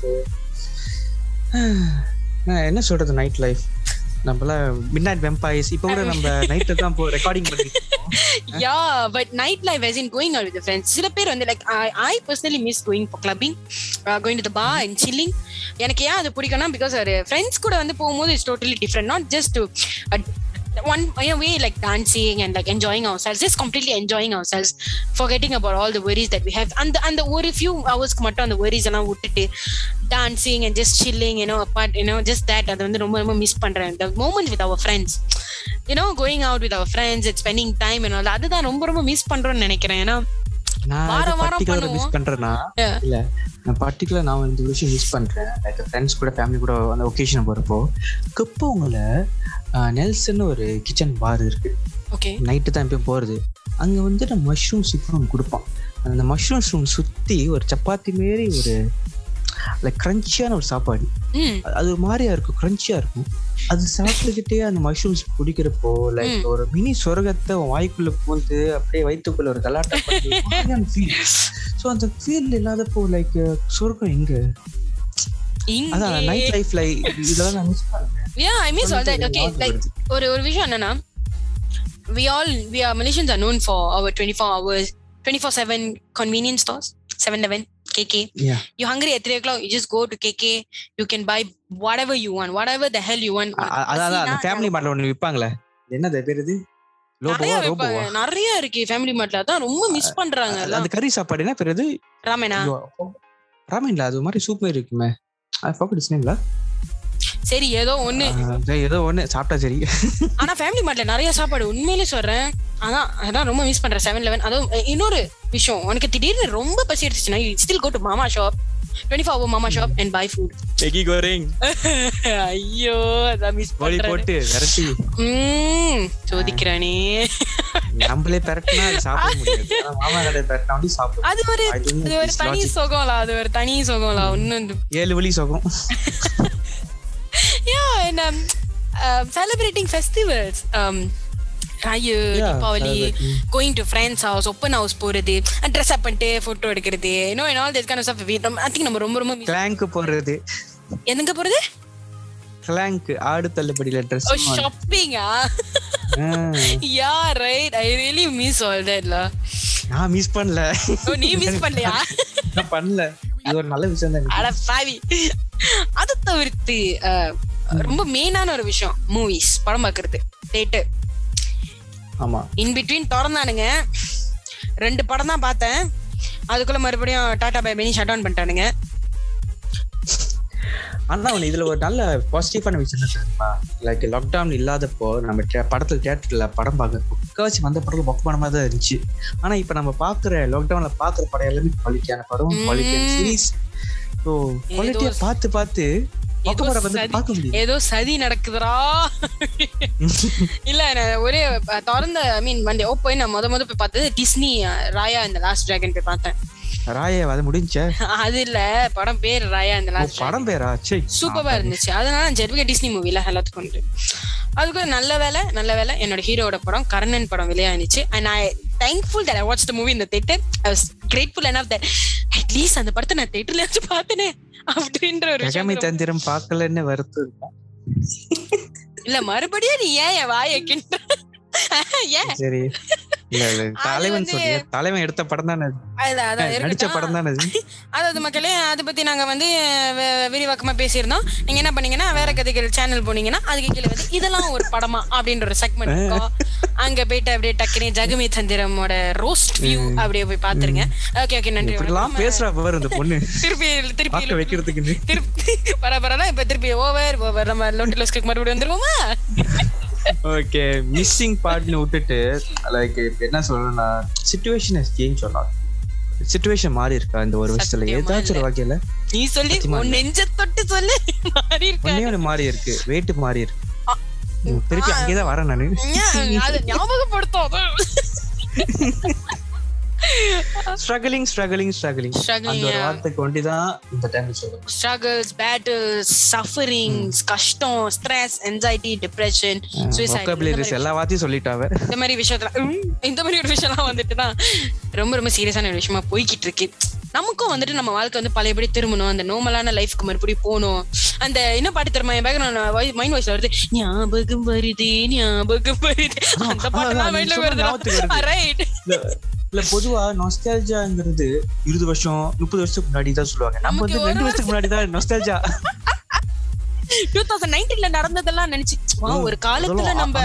என்ன சொல்றது, நைட் லைஃப் நம்மளாம் மிட்நைட் வெம்பயர்ஸ். இப்போ கூட நம்ம நைட்ல தான் போ ரெக்கார்டிங் பண்ணிட்டு இருக்கோம். Yeah but night life as in going out with the friends. சில பேர் வந்து like I I personally miss going for clubbing, uh, going to the bar and chilling. எனக்கு ஏன் அது பிடிக்கும்னா பிகாஸ் ஒரு ஃப்ரெண்ட்ஸ் கூட வந்து போகும்போது it's totally different. Not just to one way like dancing and like enjoying ourselves, just completely enjoying ourselves, forgetting about all the worries that we have. and and the ஒரு few hours க்கு மட்டும் அந்த worries எல்லாம் விட்டுட்டு dancing and just chilling, you know, apart, you know, just that அது வந்து ரொம்ப ரொம்ப மிஸ் பண்றேன். the moment with our friends, you know, going out with our friends and spending time and all, அதுதான் ரொம்ப ரொம்ப மிஸ் பண்றோம்னு நினைக்கிறேன். ஏன்னா வாரம் வாரம் பண்ணுவோம். மிஸ் பண்றேனா இல்ல நான் பர்టిక్యులர் நான் இந்த விஷயம் மிஸ் பண்றேன். லைக் ஃப்ரெண்ட்ஸ் கூட ஃபேமிலி கூட அந்த ஒகேஷன் போறப்போ கப்போங்கல நெல்சன் ஒரு கிச்சன் பார் இருக்கு. ஓகே நைட்டு தான் இப்போ போறது. அங்க வந்து நம்ம மஷ்ரூம் சூப் ஒன்று கொடுப்பான். அந்த மஷ்ரூம் சூப் சுத்தி ஒரு சப்பாத்தி மாரி ஒரு லைக் கிரன்ச்சியான ஒரு சாப்பாடு. அது ஒரு மாதிரியா இருக்கும், கிரன்ச்சியா இருக்கும். அது சாப்பிட்டுக்கிட்டே அந்த மஷ்ரூம்ஸ் குடிக்கிறப்போ லைக் ஒரு மினி சொர்க்கத்தை வாய்க்குள்ள பூந்து அப்படியே வயிற்றுக்குள்ள ஒரு கலாட்டம் பண்ணி ஃபீல். ஸோ அந்த ஃபீல் இல்லாதப்போ லைக் சொர்க்கம் எங்க? அதான் நைட் லைஃப் லைக் இதெல்லாம் நான் மிஸ் பண்றேன். Yeah, I miss all that. Okay, like ஒரு ஒரு விஷயம் என்னன்னா, we all we are Malaysians are known for our twenty-four hours twenty-four seven convenience stores. seven eleven, K K. Yeah. You hungry at three o'clock, you just go to K K. You can buy whatever you want, whatever the hell you want. அதான் அந்த family மார்ட்ல ஒன்னு விப்பாங்களே, என்னது பேர் இது? லோபோவா ரோபோவா? நிறைய இருக்கு family மார்ட்ல. அதான் ரொம்ப மிஸ் பண்றாங்க. அந்த கறி சாப்பாடு என்ன பேர் இது? ராமேனா? ராமேன்ல அது மாதிரி சூப் மாதிரி இருக்குமே. I forgot his name la. சரி ஏதோ ஒண்ணு ஏதோ ஒண்ணு சாப்பிட்டா சரி. ஆனா ஃபேமிலி மார்ட்ல நிறைய சாப்பாடு உண்மையிலே சொல்றேன். ஆனா அதான் ரொம்ப மிஸ் பண்றேன் செவன் eleven. அதுவும் இன்னொரு விஷயம், உனக்கு திடீர்னு ரொம்ப பசி எடுத்துச்சுன்னா you still go to mama shop, twenty-four hour mama shop and buy food. Maggi goreng. ஐயோ அத மிஸ் பண்றேன். போட்டு விரட்டி ம் சோதிக்கறானே. நம்மளே பரட்டினா சாப்பிட முடியாது. மாமா கடை பரட்டினா வந்து சாப்பிடு. அது ஒரு அது ஒரு தனி சுகம்ல, அது ஒரு தனி சுகம்ல. ஒன்னு ஏழு வலி சுகம். Yeah, and um, uh, celebrating festivals. Um, Raya, Yeah, Deepavali, celebrating. going to friends' house, open house போறது, dress up பண்ணிட்டு photo எடுக்கிறது, you know, and all that kind of stuff. We, I think நம்ம ரொம்ப ரொம்ப miss. Clank போறது. எங்க போறது? கிளாங்க் ஆடு தள்ளுபடியில Dress. Oh, shopping ah. Yeah, right. I really miss all that la. நான் மிஸ் பண்ணல. ஓ நீ மிஸ் பண்ணலையா? நான் பண்ணல. இது ஒரு நல்ல விஷயம் தான். அட பாவி. அது தவிர்த்து ரொம்ப மெயினான ஒரு விஷயம், மூவிஸ், படம் பார்க்கறது, தியேட்டர். ஆமா. இன் பிட்வீன் திறந்தானுங்க, ரெண்டு படம் தான் பார்த்தேன். அதுக்குள்ள மறுபடியும் tata bye bye shut down பண்ணிட்டானுங்க. ஆனா ஒண்ணு இதுல ஒரு நல்ல பாசிட்டிவான விஷயம் என்ன தெரியுமா? லைக் லாக்டவுன் இல்லாதப்போ நம்ம படத்துல தியேட்டர்ல படம் பார்க்க முக்காவாசி வந்த படத்துல மொக்க படமா தான் இருந்துச்சு. ஆனா இப்ப நம்ம பாக்குற லாக்டவுன்ல பாக்குற படம் எல்லாமே குவாலிட்டியான படம், குவாலிட்டியான சீரிஸ். ஸோ குவாலிட்டியா பார்த்து பார்த்து ஏதோ சதி நடக்குதுரா. இல்ல ஒரே திறந்த ஐ மீன் வந்து ஓப்பன் நான் முத முத போய் பார்த்தது டிஸ்னி ராயா இந்த லாஸ்ட் டிராகன் போய் பார்த்தேன். ராயா அது முடிஞ்சா? அது இல்ல, படம் பேர் ராயா இந்த லாஸ்ட். படம் பேரா? சரி, சூப்பரா இருந்துச்சு. அதனால நான் ஜெர்விகா டிஸ்னி மூவில எல்லாத்துக்கும் அதுக்கு நல்ல வேலை நல்ல வேலை என்னோட ஹீரோட படம் கர்ணன் படம் வெளியாயிருந்துச்சு. And I thankful that I watched the movie in the theater. I was grateful enough that at least அந்த படத்தை நான் தியேட்டர்ல வச்சு பார்த்தேனே அப்படின்ற ஒரு விஷயம். தந்திரம் பார்க்கலன்னு வருத்தம் இருக்கா? இல்ல மறுபடியும் நீ ஏன் என் வாயை கிண்ட? ஏன்? சரி இல்ல இல்ல தலைவன் சொல்லியா, தலைவன் எடுத்த படம் தானே நடிச்ச படம் தானே அது. அதாவது மக்களே அதை பத்தி நாங்க வந்து விரிவாக்கமா பேசியிருந்தோம். நீங்க என்ன பண்ணீங்கன்னா வேற கதைகள் சேனல் போனீங்கன்னா அதுக்கு கீழே வந்து இதெல்லாம் ஒரு படமா அப்படின்ற ஒரு செக்மெண்ட் இருக்கும். அங்க போயிட்டு அப்படியே டக்குனே ஜெகமே தந்திரமோட ரோஸ்ட் வியூ அப்படியே போய் பாத்துருங்க. ஓகே ஓகே நன்றி. பேசுறா பாரு இந்த பொண்ணு திருப்பி திருப்பி வைக்கிறதுக்கு திருப்பி பரபரலாம் இப்ப திருப்பி ஓவர் ஓவர் நம்ம லோட்டிலோஸ்க்கு மறுபடியும் வந்துருவோமா? ஓகே, மிஸ்ஸிங் பார்ட்னு விட்டுட்டு லைக் என்ன சொல்லணும்னா situation has change a lot. Situation மாறி இருக்கா இந்த ஒரு வருஷத்துல ஏதாச்சும் ஒரு வகையில? நீ சொல்லி உன் நெஞ்ச தொட்டு சொல்லு. மாறி இருக்கு, ஒண்ணே மாறி இருக்கு, வெயிட் மாறி இருக்கு. திருப்பி அங்கேதான் வரேன் நானு. அது ஞாபகப்படுத்தும். ஸ்ட்ரகிளிங் ஸ்ட்ரகிளிங் ஸ்ட்ரகிளிங் அந்த ஒரு வார்த்தைக்கு ஒண்டிதான் இந்த டைம்ல சொல்றேன். ஸ்ட்ரகிள்ஸ், பேட்டில்ஸ், சஃபரிங்ஸ், கஷ்டம், stress, anxiety, depression, suicide, vocabularies எல்லா வார்த்தையும் சொல்லிட்டாவே. இந்த மாதிரி விஷயத்துல இந்த மாதிரி ஒரு விஷயம்லாம் வந்துட்டு தான் ரொம்ப ரொம்ப சீரியஸான ஒரு விஷயமா போய்கிட்டு இருக்கு. நமக்கும் வந்துட்டு நம்ம வாழ்க்கை வந்து பழையபடி திரும்பணும், அந்த நார்மலான லைஃப்க்கு மறுபடியும் போகணும். அந்த என்ன பாட்டு தெரியுமா என் பேக்ரவுண்ட் மைண்ட் வாய்ஸ்ல வருது, ஞாபகம் வருது ஞாபகம் வருது, அந்த பாட்டுலாம் மைண்ட்ல வருது. ரைட். இல்ல பொதுவா நொஸ்டால்ஜியாங்கிறது இருபது வருஷம் முப்பது வருஷத்துக்கு முன்னாடி தான் சொல்லுவாங்க. நம்ம வந்து ரெண்டு வருஷத்துக்கு முன்னாடி தான் நொஸ்டால்ஜியா. இருபது பதினொன்றுல நடந்ததெல்லாம் நினைச்சு ஒரு காலத்துல நம்ம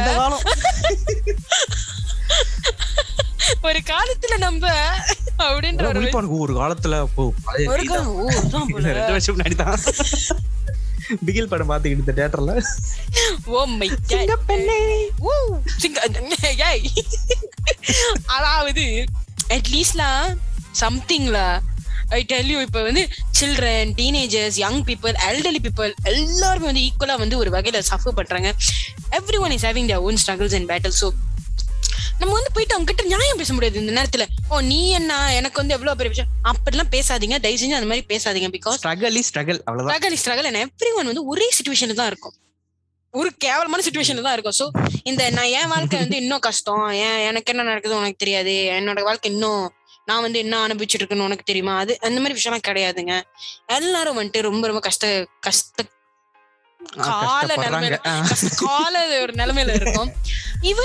ஒரு காலத்துல நம்ம அப்படின்ற ஒரு காலத்துல ரெண்டு வருஷம் முன்னாடி தான் பிகில் படம் பாத்துக்கிட்டு இந்த தியேட்டர்ல. ஓ மை காட் பெண்ணே ஓ சிங்க ஏய் அதாவது அட்லீஸ்ட்லா சம்திங்லா ஐ டெல் யூ. இப்போ வந்து children, teenagers, young people, elderly people எல்லாருமே வந்து ஈக்குவலா வந்து ஒரு வகையில சஃபர் பண்றாங்க. Every one is having their own struggles and battles. So நம்ம வந்து போயிட்டு அவங்க கிட்ட நியாயம் பேச முடியாது இந்த நேரத்துல. ஓ நீ என்ன எனக்கு வந்து எவ்வளவு பெரிய விஷயம் அப்படிலாம் பேசாதீங்க, தயவு செஞ்சு அந்த மாதிரி பேசாதீங்க. பிகாஸ் ஸ்ட்ரகிள் இஸ் ஸ்ட்ரகிள், அவ்வளவுதான். Struggle is struggle and every one வந்து ஒரே சிச்சுவேஷன்ல தான் இருக்கும், ஒரு கேவலமான சிச்சுவேஷன்ல தான் இருக்கும். ஸோ இந்த நான் என் வாழ்க்கை வந்து இன்னும் கஷ்டம், ஏன் எனக்கு என்ன நடக்குது உனக்கு தெரியாது, என்னோட வாழ்க்கை இன்னும் நான் வந்து என்ன அனுபவிச்சுட்டு இருக்கேன்னு உனக்கு தெரியுமா, அது அந்த மாதிரி விஷயம்லாம் கிடையாதுங்க. எல்லாரும் வந்துட்டு ரொம்ப ரொம்ப கஷ்ட கஷ்ட கால நிலைமையில கால ஒரு நிலைமையில இருக்கும். ஈவன்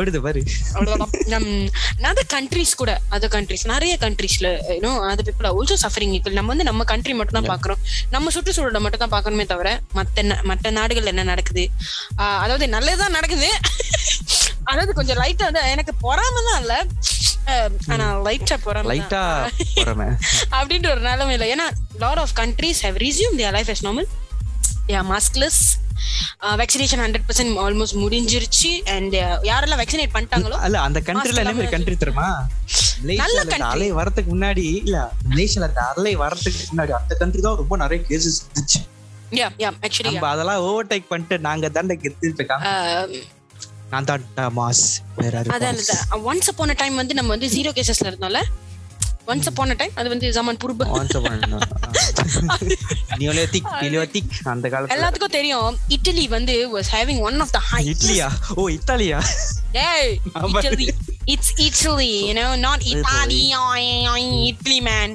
அதர் கண்ட்ரிஸ் கூட அதர் கண்ட்ரிஸ் நிறைய கண்ட்ரிஸ்ல you know other people also suffering equal. நம்ம வந்து நம்ம கண்ட்ரி மட்டும் தான் பாக்குறோம், நம்ம சுற்றுச்சூழலை மட்டும் தான் பாக்கணுமே தவிர மத்த மற்ற நாடுகள் என்ன நடக்குது, அதாவது நல்லதுதான் நடக்குது. அதாவது கொஞ்சம் லைட்டா வந்து எனக்கு பொறாம தான் இல்ல, ஆனா லைட்டா பொறாம லைட்டா பொறாம அப்படின்ற ஒரு நிலைமையில. ஏன்னா lot of countries have resumed their life as normal. Yeah, maskless. Vaccination hundred percent almost முடிஞ்சிருச்சு. அண்ட் யாரெல்லாம் வேக்சினேட் பண்ணிட்டாங்களோ அல்ல அந்த கண்ட்ரில என்ன மாதிரி கண்ட்ரி தெரியுமா, மலேசியால அலை வரதுக்கு முன்னாடி இல்ல மலேசியால அலை வரதுக்கு முன்னாடி அந்த கண்ட்ரி தான் ரொம்ப நிறைய கேसेस இருந்துச்சு. யா யா ஆக்சுவலி நம்ம அதெல்லாம் ஓவர்டேக் பண்ணிட்டு நாங்க தான் கெத்துட்டு இருக்கோம். நான் தான் மாஸ் வேற யாரு அதான் ஒன்ஸ் அப்பான் a டைம் வந்து நம்ம வந்து ஜீரோ கேसेसல இருந்தோம்ல. ஒன்ஸ் அப்பான் a டைம் அது வந்து ஜமான் புர்ப ஒன்ஸ் அப்பான் நியோலித்திக் நியோலித்திக் அந்த காலத்துல எல்லாத்துக்கும் தெரியும். இட்டலி வந்து was having one of the highest. இட்லியா? ஓ இத்தாலியா? ஏய் idli, it's Italy, you know, not Italy. Italy man.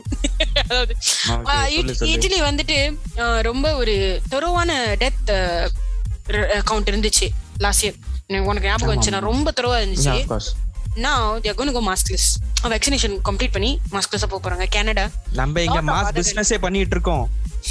Idli வந்துட்டு ரொம்ப ஒரு தரோவான டெத் கவுண்ட் இருந்துச்சு லாஸ்ட் இயர். உனக்கு ஞாபகம் வந்துச்சுன்னா ரொம்ப தரோவா இருந்துச்சு. Now they are going to go maskless. Vaccination complete பண்ணி maskless போக போறாங்க கனடா. நம்ம இங்க மாஸ் பிசினஸே பண்ணிட்டு இருக்கோம்.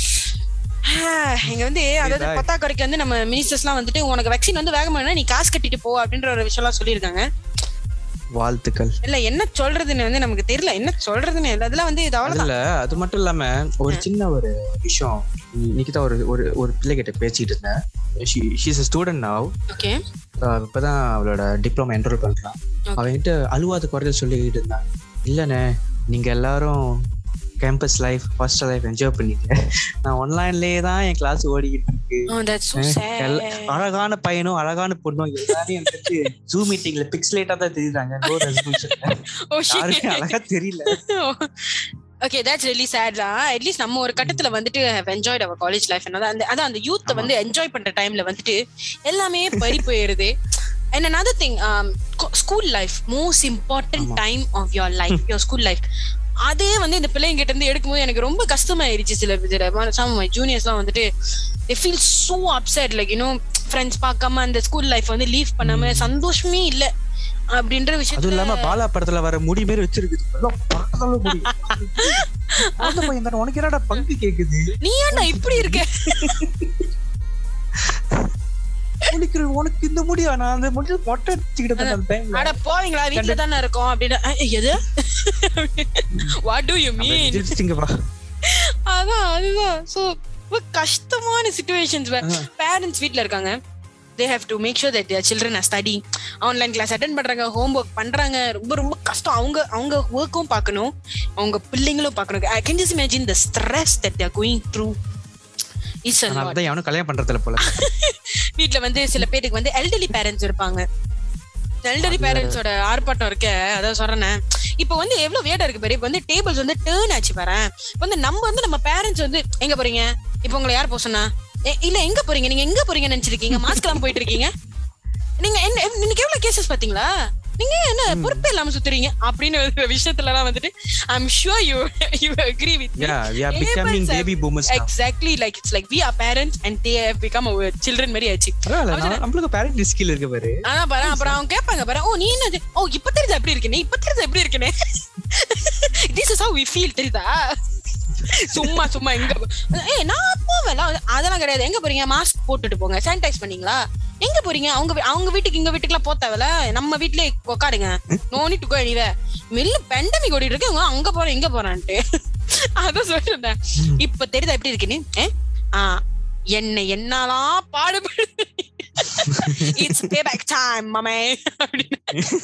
இங்க வந்து அதாவது பத்தாக்குறைக்கு வந்து நம்ம மினிஸ்டர்ஸ்லாம் வந்துட்டு உனக்கு வேக்சின் வந்து வேகமா நீ காசு கட்டிட்டு போ அப்படின்ற ஒரு விஷயம்லாம் சொல்லியிருக்காங்க. வாழ்த்துக்கள். இல்ல என்ன சொல்றதுன்னு வந்து நமக்கு தெரியல, என்ன சொல்றதுன்னு அதெல்லாம் வந்து இது அவ்வளவு இல்ல. அது மட்டும் இல்லாம ஒரு சின்ன ஒரு விஷயம், இன்னைக்கு தான் ஒரு ஒரு ஒரு பிள்ளை கிட்ட பேசிட்டு இருந்தேன். she she's a student now. Okay. இப்பதான் அவளோட டிப்ளமா என்ரோல் பண்றான். அவன்கிட்ட அழுவாத குறைய சொல்லிக்கிட்டு இருந்தான். இல்லண்ணே நீங்க எல்லாரும் campus life hostel life enjoy பண்ணீங்க, நான் ஆன்லைன்லயே தான் என் கிளாஸ் ஓடிக்கிட்டு இருக்கு. அழகான பையனும் அழகான பொண்ணும் எல்லாரையும் வந்துட்டு ஜூம் மீட்டிங்ல பிக்சலேட்டா தான் தெரியுறாங்க. நோ ரெசல்யூஷன் யாருமே அழகா தெரியல. ஓகே தட்ஸ் ரியலி சேட் தான். அட்லீஸ்ட் நம்ம ஒரு கட்டத்துல வந்துட்டு have enjoyed our college life. அந்த அதான் அந்த யூத் வந்து என்ஜாய் பண்ற டைம்ல வந்துட்டு எல்லாமே பறி போயிருது. And another thing, um, school life, most important time of your life, your school life. அதே வந்து இந்த பிள்ளைங்க கிட்ட இருந்து எடுக்கும்போது எனக்கு ரொம்ப கஷ்டமாயிருச்சு. சில சம் மை ஜூனியர்ஸ்லாம் வந்துட்டு they feel so upset, like you know, friends பார்க்காம அந்த ஸ்கூல் லைஃப் வந்து லீவ் பண்ணாம சந்தோஷமே இல்லை. அப்படின்ற விஷயம். அதுவும் இல்லாம பாலா படத்துல வர முடி மாதிரி வச்சிருக்கு. உனக்கு என்னடா பங்கு கேக்குது? நீ ஏன்டா இப்படி இருக்க? உனக்கு உனக்கு இந்த முடியா? நான் அந்த முடி மொட்டை அடிச்சுக்கிட்டு அட போவீங்களா, வீட்டுல தானே இருக்கோம் அப்படின்னு. எது வாட் டு யூ மீன்? அதான் அதுதான். சோ கஷ்டமான சிச்சுவேஷன்ஸ் பேரண்ட்ஸ் வீட்ல இருக்காங்க. they have to make sure that their children are studying, online class attend பண்றாங்க, ஹோம்வொர்க் பண்றாங்க. ரொம்ப ரொம்ப கஷ்டம். அவங்க அவங்க ஒர்க்கும் பார்க்கணும், அவங்க பிள்ளைங்களும் பார்க்கணும். I can just imagine the stress that they are going through. It's a lot. அதான் யாரும் கல்யாணம் பண்றதுல போல. வீட்ல வந்து சில பேருக்கு வந்து எல்டர்லி பேரண்ட்ஸ் இருப்பாங்க. எல்டரி பேரண்ட்ஸோட ஆர்ப்பாட்டம் இருக்க, அதான் சொல்றேன். இப்ப வந்து எவ்வளவு வேடா இருக்கு பாரு. இப்ப வந்து டேபிள்ஸ் வந்து டேர்ன் ஆச்சு பாரு. வந்து நம்ம வந்து நம்ம பேரண்ட்ஸ் வந்து எங்க போறீங்க, இப்ப உங்களை யார் போக சொன்னா, இல்ல எங்க போறீங்க, நீங்க எங்க போறீங்கன்னு நினைச்சிருக்கீங்க, மாஸ்க் எல்லாம் போயிட்டு இருக்கீங்க, நீங்க என்ன இன்னைக்கு எவ்வளவு கேசஸ் பாத்தீங்களா, நீங்க என்ன பொறுப்பே இல்லாம சுத்துறீங்க அப்படின்னு விஷயத்துல எல்லாம் வந்துட்டு I'm sure you you agree with me. Yeah, we are becoming baby boomers now. Exactly, like it's like we are parents and they have become our children மாதிரி ஆச்சு. நமக்கு பேரண்ட் ஸ்கில் இருக்கு பாரு. ஆனா பாரு, அப்புறம் அவங்க கேட்பாங்க பாரு, ஓ நீ என்னது, ஓ இப்ப தெரியுதா எப்படி இருக்கேனே, இப்ப தெரியுதா எப்படி இருக்கேனே, this is how we feel, தெரியுதா? சும்மா சும்மா எங்க ஏய் நான் போவேல, அதெல்லாம் கிடையாது. எங்க போறீங்க, மாஸ்க் போட்டுட்டு போங்க, சானிடைஸ் பண்ணீங்களா, எங்க போறீங்க, அவங்க அவங்க வீட்டுக்கு இங்க வீட்டுக்குலாம் போத்தாவல, நம்ம வீட்லயே உட்காருங்க, no need to go anywhere. மில்ல பெண்டமிக் ஓடிட்டு இருக்கு, அவங்க அங்க போறேன் இங்க போறான்ட்டு அதான் சொல்றேன். இப்ப தெரியுதா எப்படி இருக்குன்னு. என்ன என்னாலாம் பாடுபடு, இட்ஸ் பே பேக் டைம் மாமே அப்படின்னு.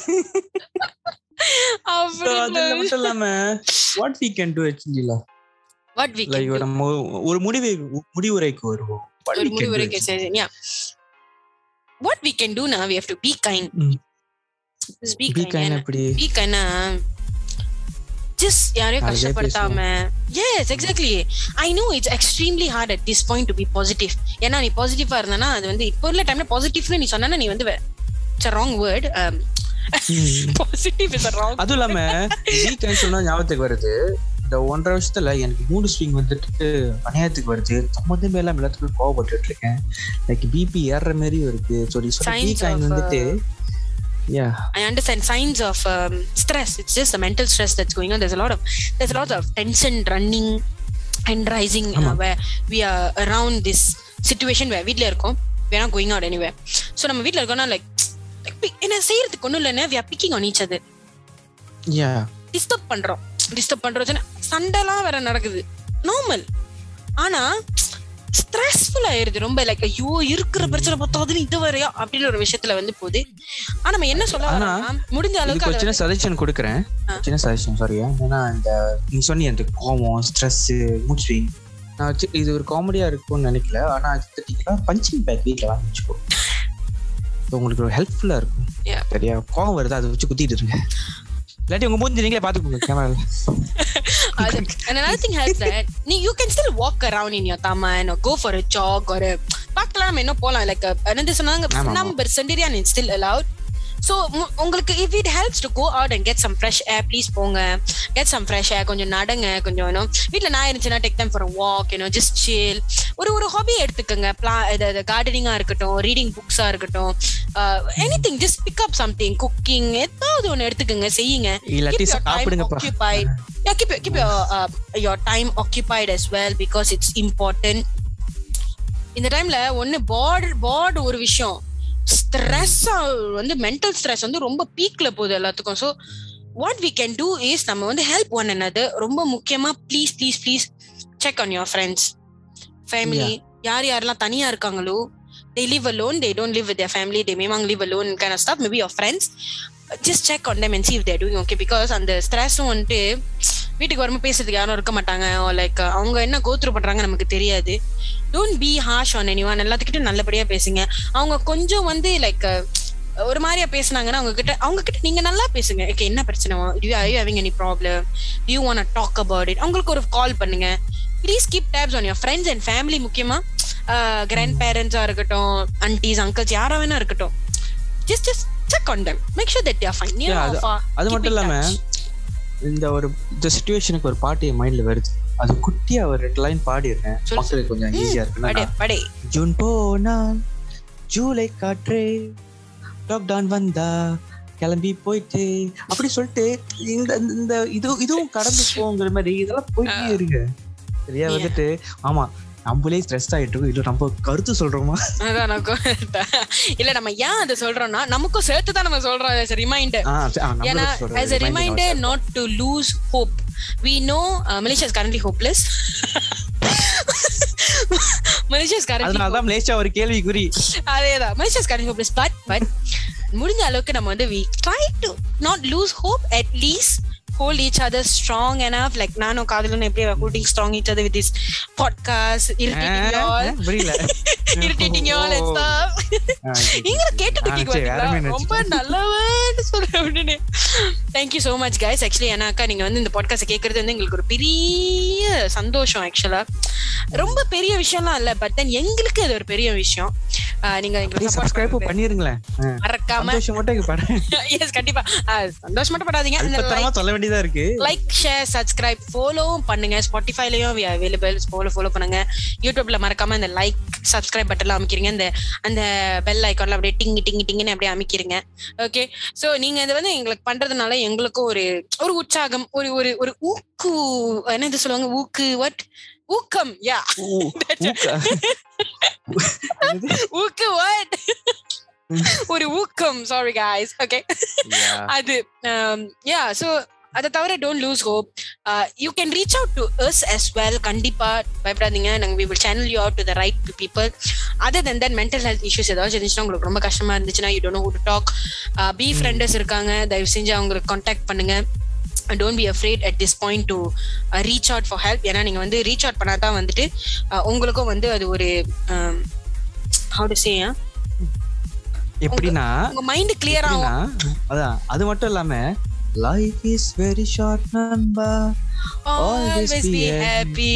அது மட்டும் இல்லாம what we can do actually la what we can do, நம்ம ஒரு முடிவு முடிவுரைக்கு வருவோம். ஒரு முடிவுரைக்கு சரியா, what we can do now, we have to be kind. be kind அப்படி be kind just யாரையும் கஷ்டப்படுத்தாம. yes exactly, I know it's extremely hard at this point to be positive. ஏன்னா நீ பாசிட்டிவா இருந்தானா அது வந்து இப்போ உள்ள டைம்ல பாசிட்டிவ்னு நீ சொன்னா நீ வந்து it's a wrong word. um positive is a wrong. அதுவும் இல்லாம be kind சொன்னா ஞாபகத்துக்கு வருது, இந்த ஒன்றரை வருஷத்துல எனக்கு மூணு ஸ்விங் வந்துட்டு அநியாயத்துக்கு வருது. சம்மந்தமே எல்லாம் எல்லாத்துக்கும் கோவப்பட்டு இருக்கேன். லைக் பிபி ஏறுற மாதிரியும் இருக்கு. சொல்லி சொல்லி be kind வந்துட்டு yeah I understand signs of um, stress. It's just the mental stress that's going on. There's a lot of there's a lot of tension running and rising uh, where we are around this situation where வீட்ல இருக்கோம், we are not going out anywhere. So நம்ம வீட்ல இருக்கோம்னா like என்ன செய்யறதுக்கு ஒண்ணும் இல்லைன்னா we are picking on each other. yeah disturb பண்றோம் டிஸ்டர்ப் பண்றோம் சண்டைலாம் வேற நடக்குது நார்மல். ஆனா ஸ்ட்ரெஸ்ஃபுல் ஆயிருது ரொம்ப. லைக் ஐயோ இருக்கிற பிரச்சனை பார்த்தா இது வரையா அப்படின்னு ஒரு விஷயத்துல வந்து போகுது. ஆனா நம்ம என்ன சொல்ல முடிஞ்ச அளவுக்கு சின்ன சஜஷன் கொடுக்குறேன். சின்ன சஜஷன் சாரியா, ஏன்னா இந்த நீ சொன்னி அந்த கோவம் ஸ்ட்ரெஸ் மூட் ஸ்விங் நான் வச்சு இது ஒரு காமெடியா இருக்கும்னு நினைக்கல. ஆனா அது பஞ்சிங் பேக் வீட்டில் வாங்கி வச்சுக்கோ, உங்களுக்கு ஒரு ஹெல்ப்ஃபுல்லா இருக்கும். சரியா, கோவம் வருது அதை வச்சு குத்திட்டு இருங்க, இல்லாட்டி உங்க மூஞ்சி நீங்களே பாத்துக்கோங்க கேமரால. And another thing helps that you can still walk around in your Taman or go for a jog or a பார்க்கலாம், என்ன போலாம். லைக் என்னது சொன்னாங்க நம்பர் சென்டரியான் இட்ஸ் ஸ்டில் allowed. So உங்களுக்கு if it helps to go out and get some fresh air, please போங்க, get some fresh air. கொஞ்சம் நடங்க, கொஞ்சம் வீட்டில் நான் இருந்துச்சுன்னா take them for a walk, you know, just chill. ஒரு ஒரு ஹாபி எடுத்துக்கோங்க. பிளா இது கார்டனிங்கா இருக்கட்டும், ரீடிங் புக்ஸா இருக்கட்டும், anything, just pick up something, cooking, ஏதாவது ஒன்று எடுத்துக்கோங்க, செய்யுங்க. occupied. Yeah, keep keep your uh, your time occupied as well because it's important. இந்த டைம்ல ஒன்னு போர்டு போர்டு ஒரு விஷயம், ஸ்ட்ரெஸ் வந்து மென்டல் ஸ்ட்ரெஸ் வந்து ரொம்ப பீக்ல போகுது எல்லாத்துக்கும். So what we can do is நம்ம வந்து ஹெல்ப் ஒன் another. ரொம்ப முக்கியமா please please please check on your friends, family. யார் யாரெல்லாம் தனியா இருக்காங்களோ, they live alone, they don't live with their family, they may live alone kind of stuff, maybe your friends, just check on them and see if they're doing okay. Because அந்த ஸ்ட்ரெஸ்ஸும் வந்துட்டு வீட்டுக்கு வரும்போது பேசுறதுக்கு யாரும் இருக்க மாட்டாங்க. லைக் அவங்க என்ன கோத்ரூ பண்றாங்க நமக்கு தெரியாது. Don't be harsh on anyone. எல்லாத்துக்கிட்டும் நல்லபடியா பேசுங்க. அவங்க கொஞ்சம் வந்து லைக் ஒரு மாதிரியா பேசுனாங்கன்னா அவங்க கிட்ட அவங்க கிட்ட நீங்க நல்லா பேசுங்க. ஓகே, என்ன பிரச்சனை, do you are you having any problem, do you want to talk about it. அவங்களுக்கு ஒரு கால் பண்ணுங்க. Please keep tabs on your friends and family. முக்கியமா கிராண்ட் பேரண்ட்ஸா இருக்கட்டும், ஆன்டிஸ், அங்கிள்ஸ், யாரா வேணா இருக்கட்டும், just just check on them, make sure that they are fine. அது மட்டும் இல்லாம இந்த ஒரு இந்த சிச்சுவேஷனுக்கு ஒரு பாட்டு என் மைண்ட்ல வருது. அது குட்டியா ஒரு ரெண்டு லைன் பாடிடுறேன், மக்களுக்கு கொஞ்சம் ஈஸியா இருக்கு. ஜூன் போனால் ஜூலை காற்றே, லாக்டவுன் வந்தா கிளம்பி போயிட்டு அப்படி சொல்லிட்டு இந்த இந்த இது இதுவும் கடந்து போங்கிற மாதிரி இதெல்லாம் போயிட்டே இருக்கு சரியா. வந்துட்டு ஆமா நம்மளே ஸ்ட்ரெஸ் ஆயிட்டு இருக்கோம், இல்ல நம்ம கருத்து சொல்றோமா? அதான் இல்ல நம்ம ஏன் அதை சொல்றோம்னா நமக்கும் சேர்த்து தான் நம்ம சொல்றோம் as a reminder. ஏன்னா as a reminder not to lose hope. We know uh, Malaysia is currently hopeless. Malaysia is currently அதனால மலேசியா ஒரு கேள்விக்குறி. அதேதான் Malaysia is currently hopeless, but but முடிஞ்ச அளவுக்கு நம்ம வந்து we try to not lose hope, at least hold each other strong enough. Like nano kadalun eppadi holding strong each other with this podcast, irritating you all, புரியல irritating you all and stuff. நீங்க கேட்டுட்டு இருக்கீங்க ரொம்ப நல்லவன்னு சொல்றேன். Thank you so much guys. Actually அனாக்கா நீங்க வந்து இந்த podcast கேக்குறது வந்து எங்களுக்கு ஒரு பெரிய சந்தோஷம். ஆக்சுவலா ரொம்ப பெரிய விஷயம்லாம் இல்ல, பட் தென் எங்களுக்கு அது ஒரு பெரிய விஷயம். நீங்க எங்களுக்கு சப்ஸ்கிரைப் பண்ணிருங்களே மறக்காம. சந்தோஷம் மட்டும் படுங்க. எஸ் கண்டிப்பா சந்தோஷம் மட்டும் படாதீங்க. அல்பத்தரமா சொல்ல வேண்டியதா இருக்கு. லைக் ஷேர் சப்ஸ்கிரைப் ஃபாலோ பண்ணுங்க. ஸ்பாட்டிஃபைலயும் we are available. Follow follow பண்ணுங்க. யூடியூப்ல மறக்காம இந்த லைக் சப்ஸ்கிரைப் பட்டன்ல அமைக்கிறீங்க. இந்த அந்த பெல் ஐகான்ல அப்படியே டிங் டிங் டிங்னு அப்படியே அமைக்கிறீங்க. ஓகே சோ நீங்க இது வந்து எங்களுக்கு பண்றதுனால எங்களுக்கும் ஒரு ஒரு உற்சாகம், ஒரு ஒரு ஒரு ஊக்கு, என்ன இது சொல்லுவாங்க, ஊக்கு வாட் ஊக்கம். யா ஊக்கு வாட் ஒரு ஊக்கம். Sorry guys. ஓகே அது யா சோ அதை தவிர don't lose hope. You can reach out to us as well. கண்டிப்பா பயப்படாதீங்க. நாங்கள் we will channel you out to the right people. other than that mental health issues ஏதாவது இருந்துச்சுன்னா, உங்களுக்கு ரொம்ப கஷ்டமா இருந்துச்சுன்னா, you don't know who to talk, Befrienders இருக்காங்க, தயவு செஞ்சு அவங்களுக்கு கான்டாக்ட் பண்ணுங்க. Don't be afraid at this point to reach out for help. ஏன்னா நீங்க வந்து ரீச் அவுட் பண்ணாதான் வந்துட்டு உங்களுக்கும் வந்து அது ஒரு how to say எப்படின்னா உங்க மைண்ட் கிளியர் ஆகும். அதான் அது மட்டும் இல்லாம life is very short number, always be happy.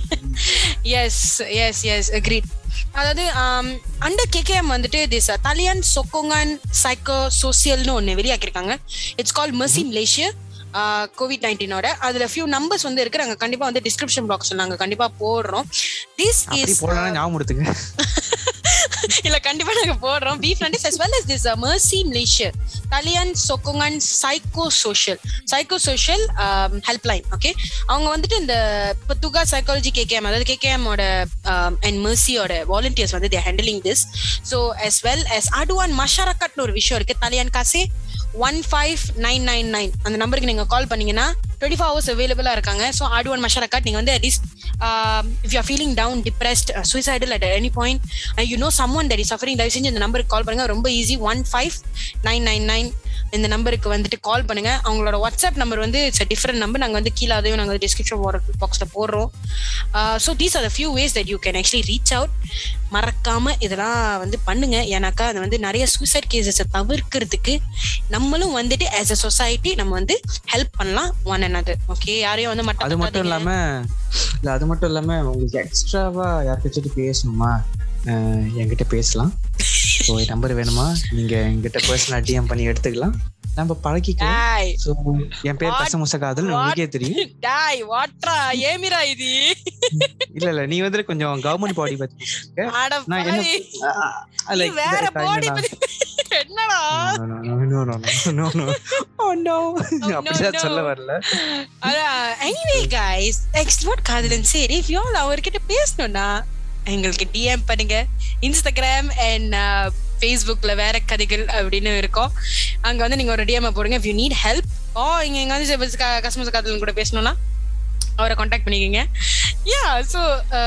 yes yes yes agreed. அதாவது அண்டர் கேகேஎம் வந்துட்டு திஸ் தலியன் சொக்கோங்கன் சைக்கோ சோசியல்னு ஒன்று வெளியாக்கிருக்காங்க. It's call Mercy Malaysia covid நைன்டீனோட. அதுல ஃபியூ நம்பர்ஸ் வந்து இருக்கு. நாங்க கண்டிப்பா வந்து டிஸ்கிரிப்ஷன் பாக்ஸ்ல நாங்க கண்டிப்பா போடுறோம். திஸ் இஸ் ஞாபகம் இல்ல கண்டிப்பா நாங்க போடுறோம். Befrienders as well as this uh, Mercy Malaysia Talian Sokongan Psycho Social Psycho Social Helpline. Okay அவங்க வந்துட்டு இந்த பத்துகா சைக்காலஜி கேகேஎம், அதாவது கேகேஎம் ஓட அண்ட் மெர்சியோட வாலண்டியர்ஸ் வந்து they are handling this. So as well as Aduan Masyarakat ஒரு விஷயம் இருக்கு. Talian Kase one five nine nine nine அந்த நம்பருக்கு நீங்க கால் பண்ணீங்கன்னா டுவெண்ட்டி ஃபோர் ஹவர்ஸ் அவைலபிளா இருக்காங்க. ஸோ ஆடுவான் மஷாரக்காட் நீங்க வந்து at least if you are feeling down, depressed, suicidal at any point, you know some one that is suffering, தயவு செஞ்சு இந்த நம்பருக்கு கால் பண்ணுங்க. ரொம்ப easy. One five nine nine nine இந்த நம்பருக்கு வந்துட்டு கால் பண்ணுங்க. அவங்களோட வாட்ஸ்அப் நம்பர் வந்து இட்ஸ் அ டிஃப்ரெண்ட் நம்பர். நாங்கள் வந்து கீழே அதையும் நாங்கள் டிஸ்கிரிப்ஷன் பாக்ஸில் போடுறோம். So these are the few ways that you can actually reach out. மறக்காம இதெல்லாம் வந்து பண்ணுங்க. ஏன்னாக்கா அது வந்து நிறைய சூசைட் கேசஸை தவிர்க்கிறதுக்கு நம்மளும் வந்துட்டு ஆஸ் அ சொசைட்டி நம்ம வந்து ஹெல்ப் பண்ணலாம் ஒன் another. ஓகே யாரையும் வந்து மட்டும் அது மட்டும் இல்லாம இல்ல அது மட்டும் இல்லாம உங்களுக்கு எக்ஸ்ட்ராவா யார்கிட்ட பேசணுமா என்கிட்ட பேசலாம். ஸோ நம்பர் வேணுமா நீங்க என்கிட்ட பர்சனலா டிஎம் பண்ணி எடுத்துக்கலாம். நம்ம பழகிக்கலாம். சோ என் பேர் பசமுச காதல் உங்களுக்கே தெரியும். டாய் வாட்ரா ஏமிரா இது இல்ல இல்ல நீ வந்து கொஞ்சம் கவர்மெண்ட் பாடி பத்தி நான் என்ன லைக் வேற பாடி பத்தி என்னடா no no no no no oh no அப்படியே சொல்ல வரல. எனிவே गाइस நெக்ஸ்ட் வாட் காதலன் said if you all அவர்கிட்ட பேசணும்னா எங்களுக்கு டிஎம் பண்ணுங்க. இன்ஸ்டாகிராம் அண்ட் ஃபேஸ்புக்ல வேற கதைகள் அப்படின்னு இருக்கும். அங்க வந்து நீங்க ஒரு டிஎம் போடுங்க. If you need help oh இங்க எங்க வந்து கஸ்டமர்ஸ் காதலன் கூட பேசணும்னா அவரை கான்டாக்ட் பண்ணிக்கோங்க. யா சோ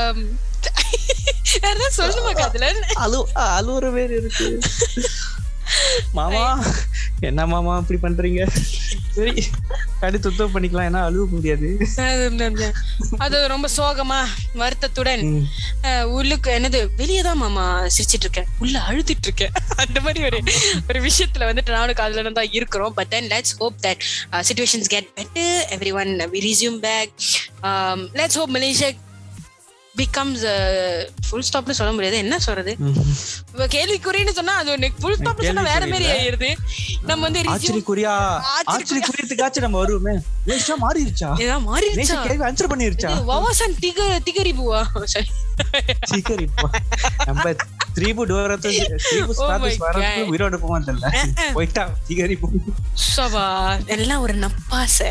வேற ஏதாவது சொல்லணுமா காதலன்? அலு அலுற வேற இருக்கு. மாமா என்ன மாமா இப்படி பண்றீங்க? சரி கடி துத்தம் பண்ணிக்கலாம். ஏன்னா அழுவ முடியாது. அது ரொம்ப சோகமா வருத்தத்துடன் உள்ளுக்கு என்னது வெளியேதான் மாமா சிரிச்சிட்டு இருக்கேன், உள்ள அழுத்திட்டு இருக்கேன், அந்த மாதிரி ஒரு ஒரு விஷயத்துல வந்துட்டு நானும் காதலனும் தான் இருக்கிறோம். But then let's hope that situations get better. Everyone we resume back. Let's hope Malaysia becomes a full stop னு சொல்ல முடியாது. என்ன சொல்றது, கேள்விக்குறின்னு சொன்னா அது ஒண்ணு, full stop னு சொன்னா வேற மாதிரி ஆயிருது. நம்ம வந்து ஆச்சரியக்குறியா ஆச்சரியக்குறியத்துக்காச்சும் நம்ம வருவோமே. நேஷா மாறிடுச்சா? ஏதா மாறிடுச்சா? நேஷா கேள்வி ஆன்சர் பண்ணிருச்சா? வாவாசன் திக திகரி பூவா சரி சீக்கிரம் நம்ம த்ரீபு டோரத்து த்ரீபு ஸ்டார்ட் வரது உயிரோட போக தெரியல போய்ட்டா சீக்கிரம் சவா எல்லாம் ஒரு நப்பாசை.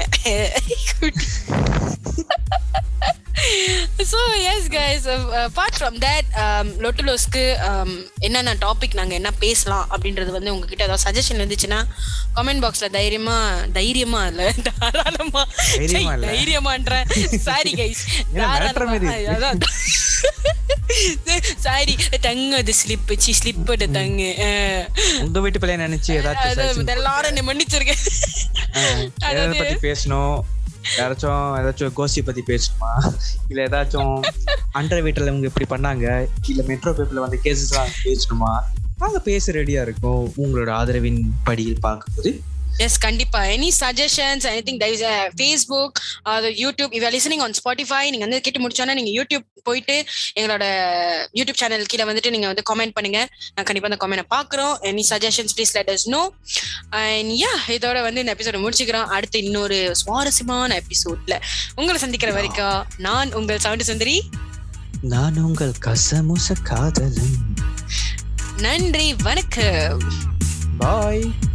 So yes guys, uh, apart from that um, லொட்டுலோஸ்க்கு um, என்னென்ன டாபிக் நாங்கள் என்ன பேசலாம் அப்படின்றது வந்து உங்ககிட்ட ஏதாவது சஜஷன் இருந்துச்சுன்னா கமெண்ட் பாக்ஸ்ல தைரியமா தைரியமா இல்ல தாராளமா தைரியமான்ற சாரி கைஸ் சாரி தங்கு அது ஸ்லிப் சி ஸ்லிப் தங்கு உங்க வீட்டு பிள்ளைய நினைச்சு ஏதாச்சும் எல்லாரும் மன்னிச்சிருக்கேன். எதை பத்தி பேசணும், யாராச்சும் ஏதாச்சும் கோஷ்டி பத்தி பேசணுமா, இல்ல ஏதாச்சும் அண்டர் வீட்டில் இவங்க இப்படி பண்ணாங்க, இல்ல மெட்ரோ பேப்பர்ல வந்து கேசஸ் எல்லாம் பேசணுமா, நாங்க பேச ரெடியா இருக்கோம் உங்களோட ஆதரவின் படியில் பார்க்கும்போது. Yes, கண்டிப்பா. Any suggestions, anything, there is a Facebook or the YouTube. If you are listening on Spotify, நீங்க வந்து கேட்டு முடிச்சோன்னா நீங்க யூடியூப் போயிட்டு எங்களோட யூடியூப் சேனல் கீழே வந்துட்டு நீங்க வந்து கமெண்ட் பண்ணுங்க. நான் கண்டிப்பா அந்த கமெண்ட் பாக்குறோம். Any suggestions, please let us know. And yeah, இதோட வந்து இந்த எபிசோட முடிச்சுக்கிறோம். அடுத்து இன்னொரு சுவாரஸ்யமான எபிசோட்ல உங்களை சந்திக்கிற வரைக்கும் நான் உங்கள் சவுண்ட் சுந்தரி, நான் உங்கள் கசமுச காதலன். நன்றி, வணக்கம், பாய்.